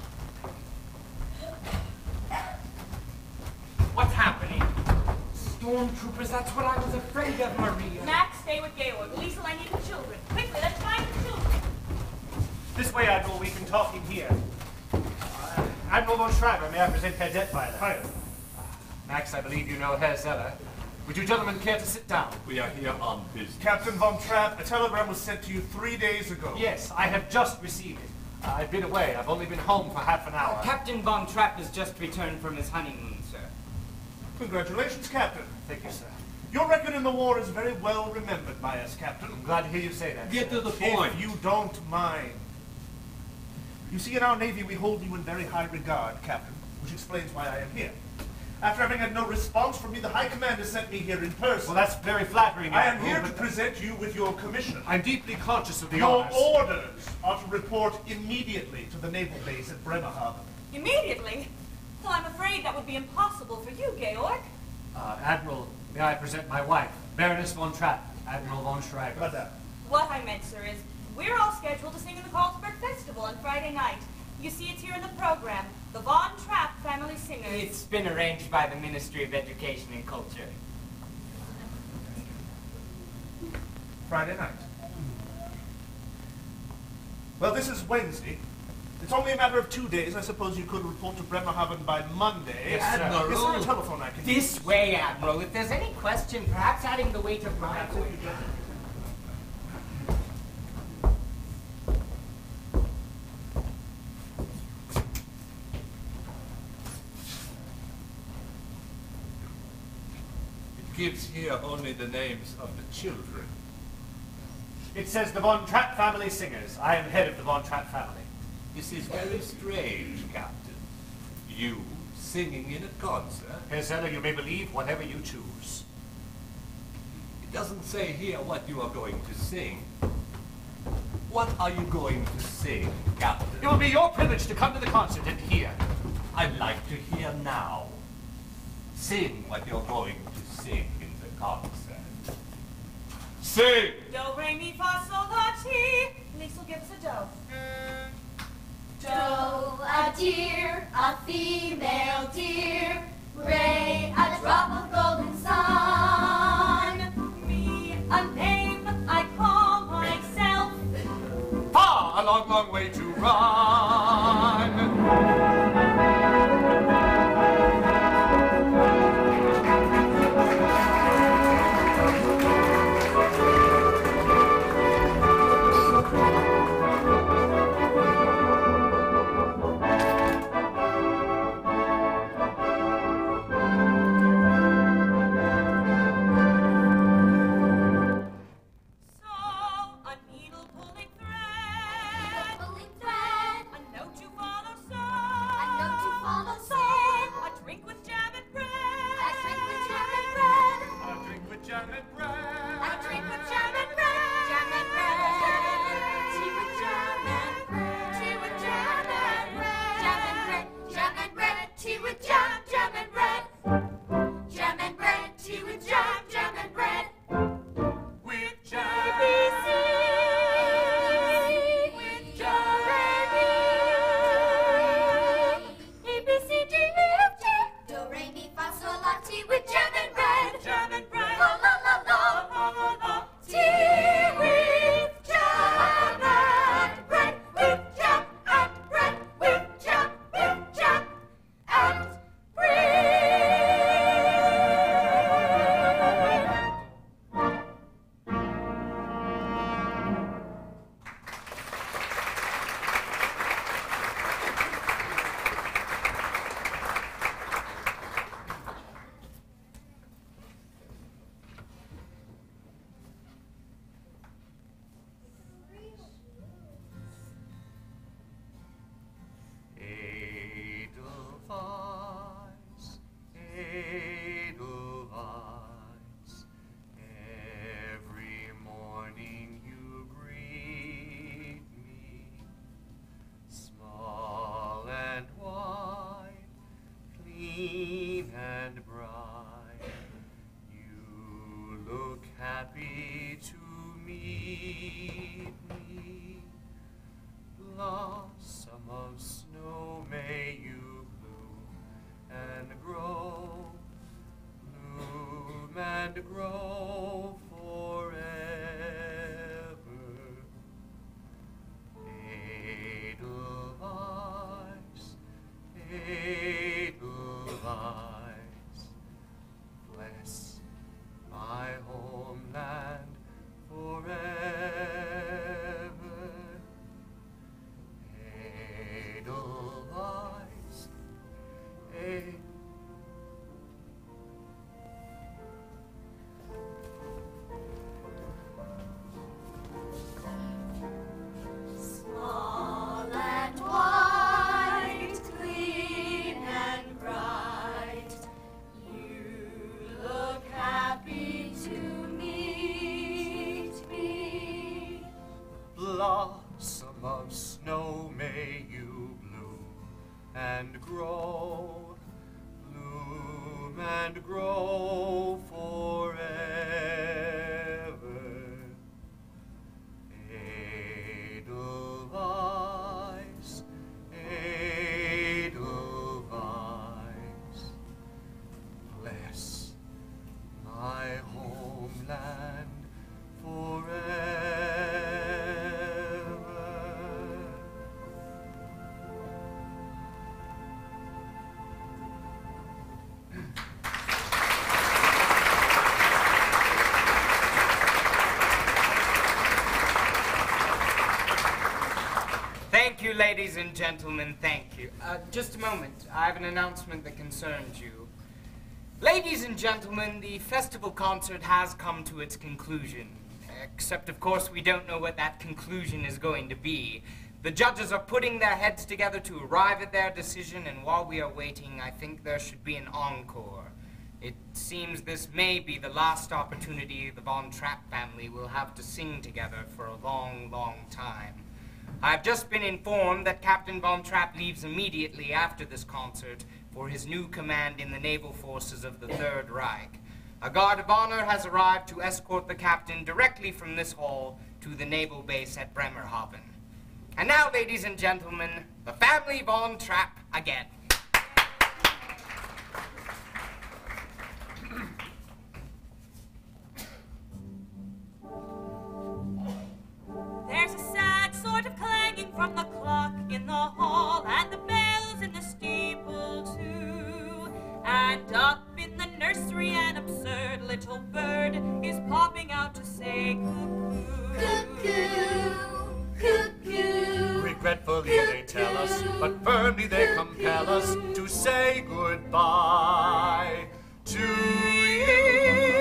What's happening? Stormtroopers, that's what I was afraid of, Maria. Max, stay with Georg. Liesel, I need the children. Quickly, let's find the children. This way, Admiral. We can talk in here. Admiral von Schreiber, may I present Herr Detweiler? Hi. Max, I believe you know Herr Zeller. Would you gentlemen care to sit down? We are here on business. Captain Von Trapp, a telegram was sent to you 3 days ago. Yes, I have just received it. I've been away. I've only been home for half an hour. Captain Von Trapp has just returned from his honeymoon, sir. Congratulations, Captain. Thank you, sir. Your record in the war is very well remembered by us, Captain. I'm glad to hear you say that. Get sir. to the point. If you don't mind. You see, in our Navy, we hold you in very high regard, Captain, which explains why I am here. After having had no response from me, the High Commander sent me here in person. Well, that's very flattering. I am Admiral, here to present you with your commission. I'm deeply conscious of the Your honors. orders are to report immediately to the naval base at Bremerhaven. Immediately? Well, I'm afraid that would be impossible for you, Georg. Admiral, may I present my wife, Baroness von Trapp, Admiral von Schreiber. Madame. What I meant, sir, is we're all scheduled to sing in the Carlsberg Festival on Friday night. You see, it's here in the program. The Von Trapp Family Singers. It's been arranged by the Ministry of Education and Culture. Friday night. Well, this is Wednesday. It's only a matter of 2 days. I suppose you could report to Bremerhaven by Monday. Yes, sir. Is there a telephone I can use? This way, Admiral. If there's any question, perhaps adding the weight of right. It gives here only the names of the children. It says the Von Trapp Family Singers. I am head of the Von Trapp family. This is very strange, Captain. You singing in a concert? Herr Zeller, you may believe whatever you choose. It doesn't say here what you are going to sing. What are you going to sing, Captain? It will be your privilege to come to the concert and hear. I'd like to hear now. Sing what you're going to sing in the concert. Sing! Do, re, mi, fa, sol, la, ti. Liesel, give us a do. Do, a deer, a female deer. Ray, a drop of golden sun. Me, a name I call myself. Far, a long, long way to run. and grow forever. Edelweiss, Edelweiss, bless my homeland forever. Edelweiss, Small and white, clean and bright, you look happy to meet me. blossom of snow, may you bloom and grow, bloom and grow forever. Edelweiss, Edelweiss, bless my homeland forever. Thank you, ladies and gentlemen, thank you. Just a moment. I have an announcement that concerns you. Ladies and gentlemen, the festival concert has come to its conclusion. Except, of course, we don't know what that conclusion is going to be. The judges are putting their heads together to arrive at their decision, and while we are waiting, I think there should be an encore. It seems this may be the last opportunity the Von Trapp family will have to sing together for a long, long time. I've just been informed that Captain Von Trapp leaves immediately after this concert for his new command in the naval forces of the Third Reich. A guard of honor has arrived to escort the captain directly from this hall to the naval base at Bremerhaven. And now, ladies and gentlemen, the family Von Trapp again. There's a sad sort of clanging from the clock in the hall, and the bells in the steeple too. And up in the nursery an absurd little bird is popping out to say cuckoo. Cuckoo, cuckoo. Regretfully they tell us, but firmly they compel us to say goodbye to you.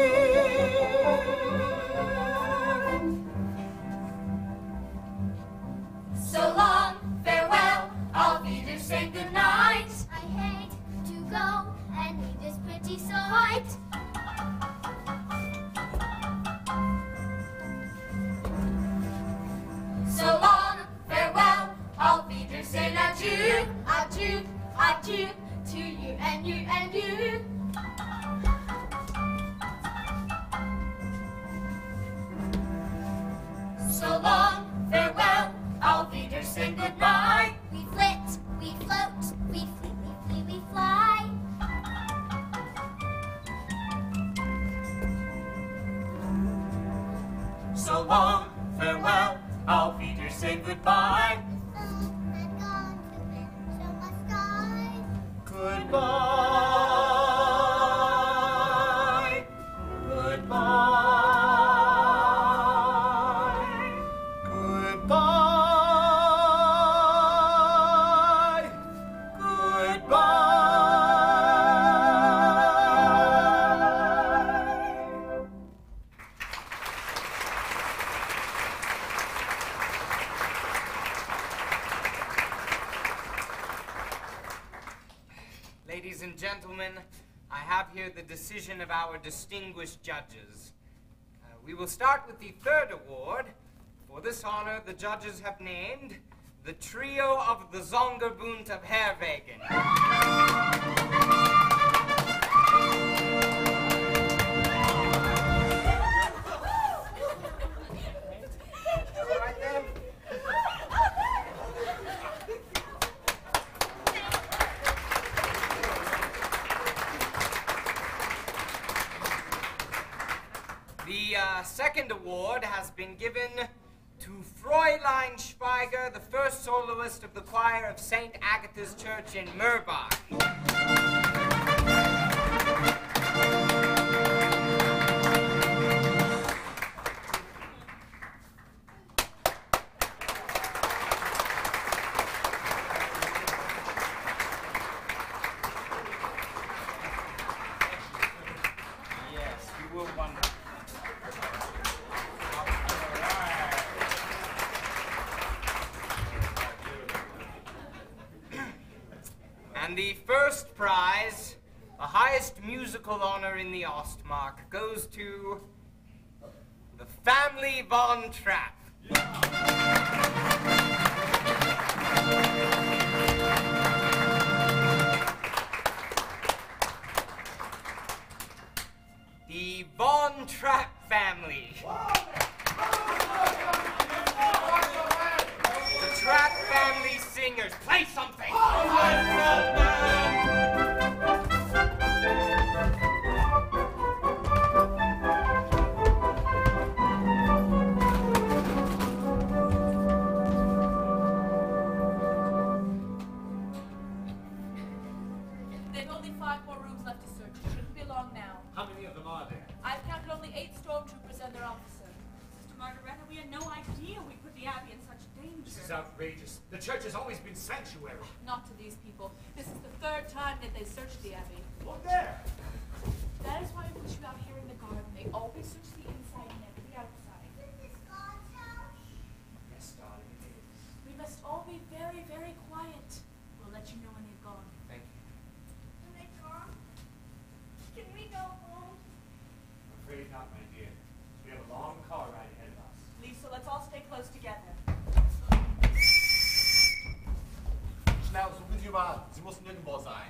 So long, farewell, auf Wiedersehen, good night. I hate to go and leave this pretty sight. So long, farewell, auf Wiedersehen, adieu, adieu, adieu, to you and you and you. So long, farewell, auf Wiedersehen, goodbye. We flit, we float, we flee, we flee, we fly. So long, farewell, auf Wiedersehen, goodbye. And gone to the summer sky. Goodbye, goodbye, goodbye, goodbye. Ladies and gentlemen, I have here the decision of our distinguished judges. We will start with the third award. For this honor, the judges have named the trio of the Zongerbund of Herwegen. second award has been given to Fräulein Schweiger, the first soloist of the choir of St. Agatha's Church in Murbach. And the first prize, the highest musical honor in the Ostmark, goes to the family Von Trapp. The Von Trapp family. The Trapp family singers. Play something. They've only 5 more rooms left to search. It shouldn't be long now. How many of them are there? I've counted only 8 stormtroopers and their officer. Sister Margareta, we had no idea we put the Abbey in such danger. This is outrageous. The church has always been sanctuary. Not to these people. This is the 3rd time that they searched the Abbey. Look there. That is why we put you out here in the garden. They always search the inside and never the outside. Is this God's house? Yes, darling, it is. We must all be very, very quiet. We'll let you know when they've gone. Thank you. Can they come? Can we go home? I'm afraid not, my dear. We have a long car ride ahead of us. Lisa, let's all stay close together. Schnell, suchen Sie überall. Sie muss nirgendwo sein.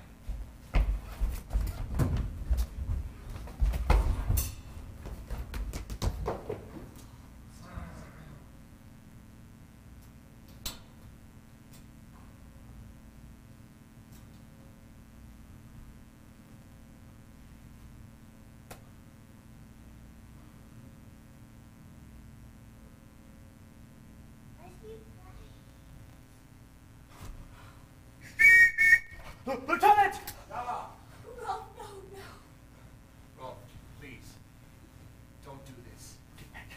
Lieutenant! Dala! No, no, no. Rolf, please, don't do this. Get back.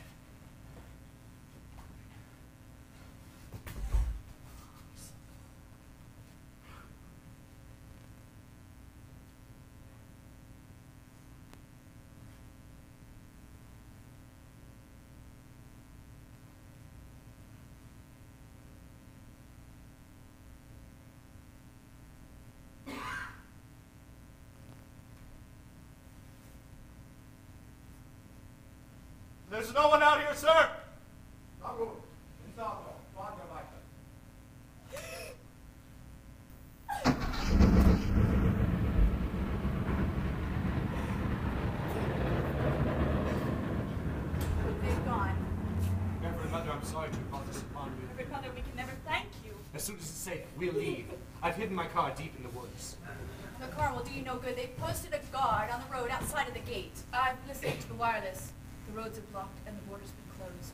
There's no one out here, sir! Na gut, ins Auto. Fahren wir weiter. They've gone. Reverend Mother, I'm sorry to impose this upon you. Reverend Mother, we can never thank you. As soon as it's safe, we'll leave. I've hidden my car deep in the woods. The car will do you no good. They've posted a guard on the road outside of the gate. I've listened to the wireless. The roads are blocked and the border's been closed.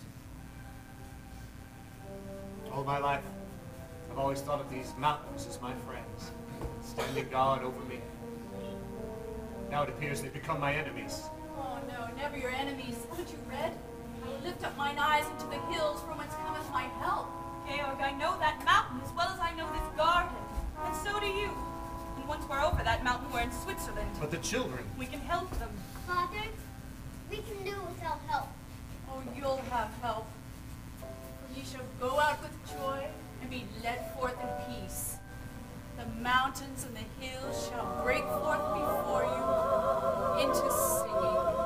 All my life, I've always thought of these mountains as my friends, standing guard over me. Now it appears they've become my enemies. Oh no, never your enemies. Haven't you read? I will lift up mine eyes into the hills from whence cometh my help. Georg, I know that mountain as well as I know this garden. And so do you. And once we're over that mountain, we're in Switzerland. But the children... We can help them. Father, we can do without help. Oh, you'll have help. For ye shall go out with joy and be led forth in peace. The mountains and the hills shall break forth before you into singing.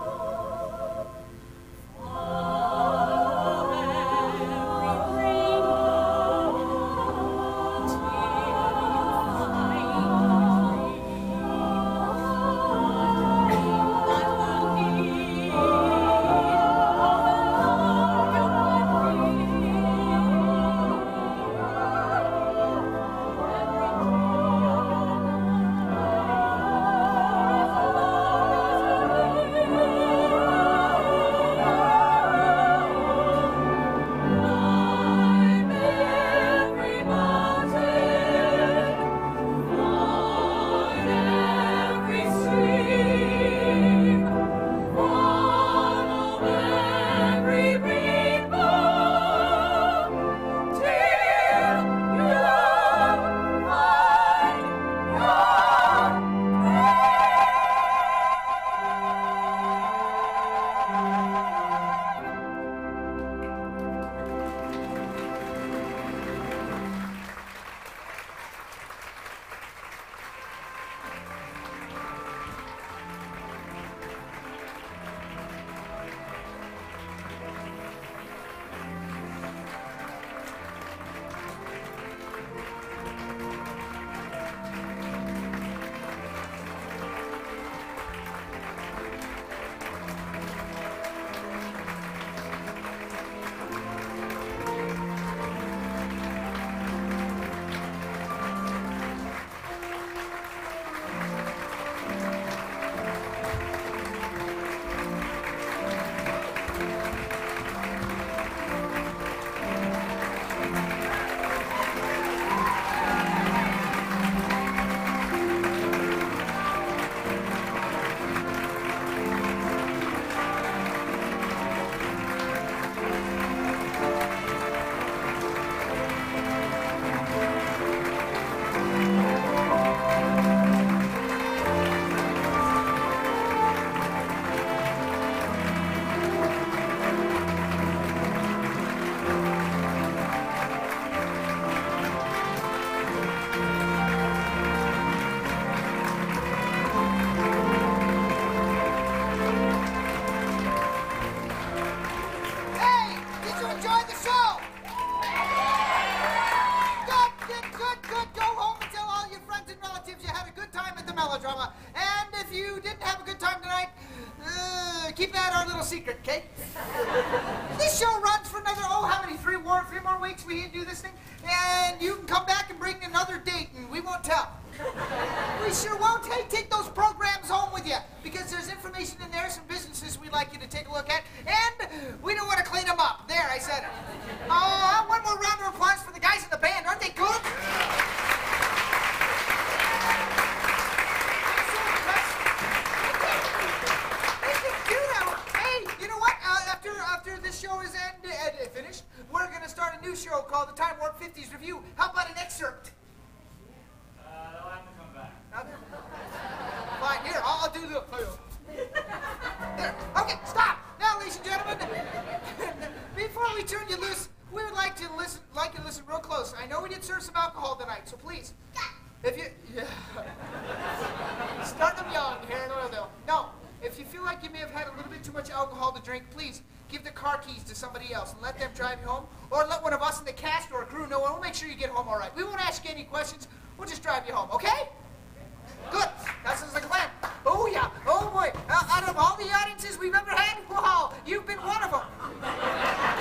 Every secret, okay? This show runs for another, how many, three more weeks we do this thing? And you can come back and bring another date, and we won't tell. We sure won't. Hey, take those programs home with you, because there's information in there, some businesses we'd like you to take a look at, and we don't want to clean them up. There, I said it. One more round of applause for the guys in the band. Aren't they good? After this show is finished, we're going to start a new show called the Time Warp 50s Review. How about an excerpt? They'll have to come back. Fine, here, I'll do the... There. Okay, stop! Now, ladies and gentlemen, before we turn you loose, we would like you to listen real close. I know we did serve some alcohol tonight, so please, if you... Start them young here in Oildale. No, if you feel like you may have had a little bit too much alcohol to drink, please give the car keys to somebody else and let them drive you home, or let one of us in the cast or crew know, and we'll make sure you get home all right. We won't ask you any questions. We'll just drive you home, okay? Good. That sounds like a plan. Oh, yeah. Oh, boy. Out of all the audiences we've ever had, wow, you've been one of them.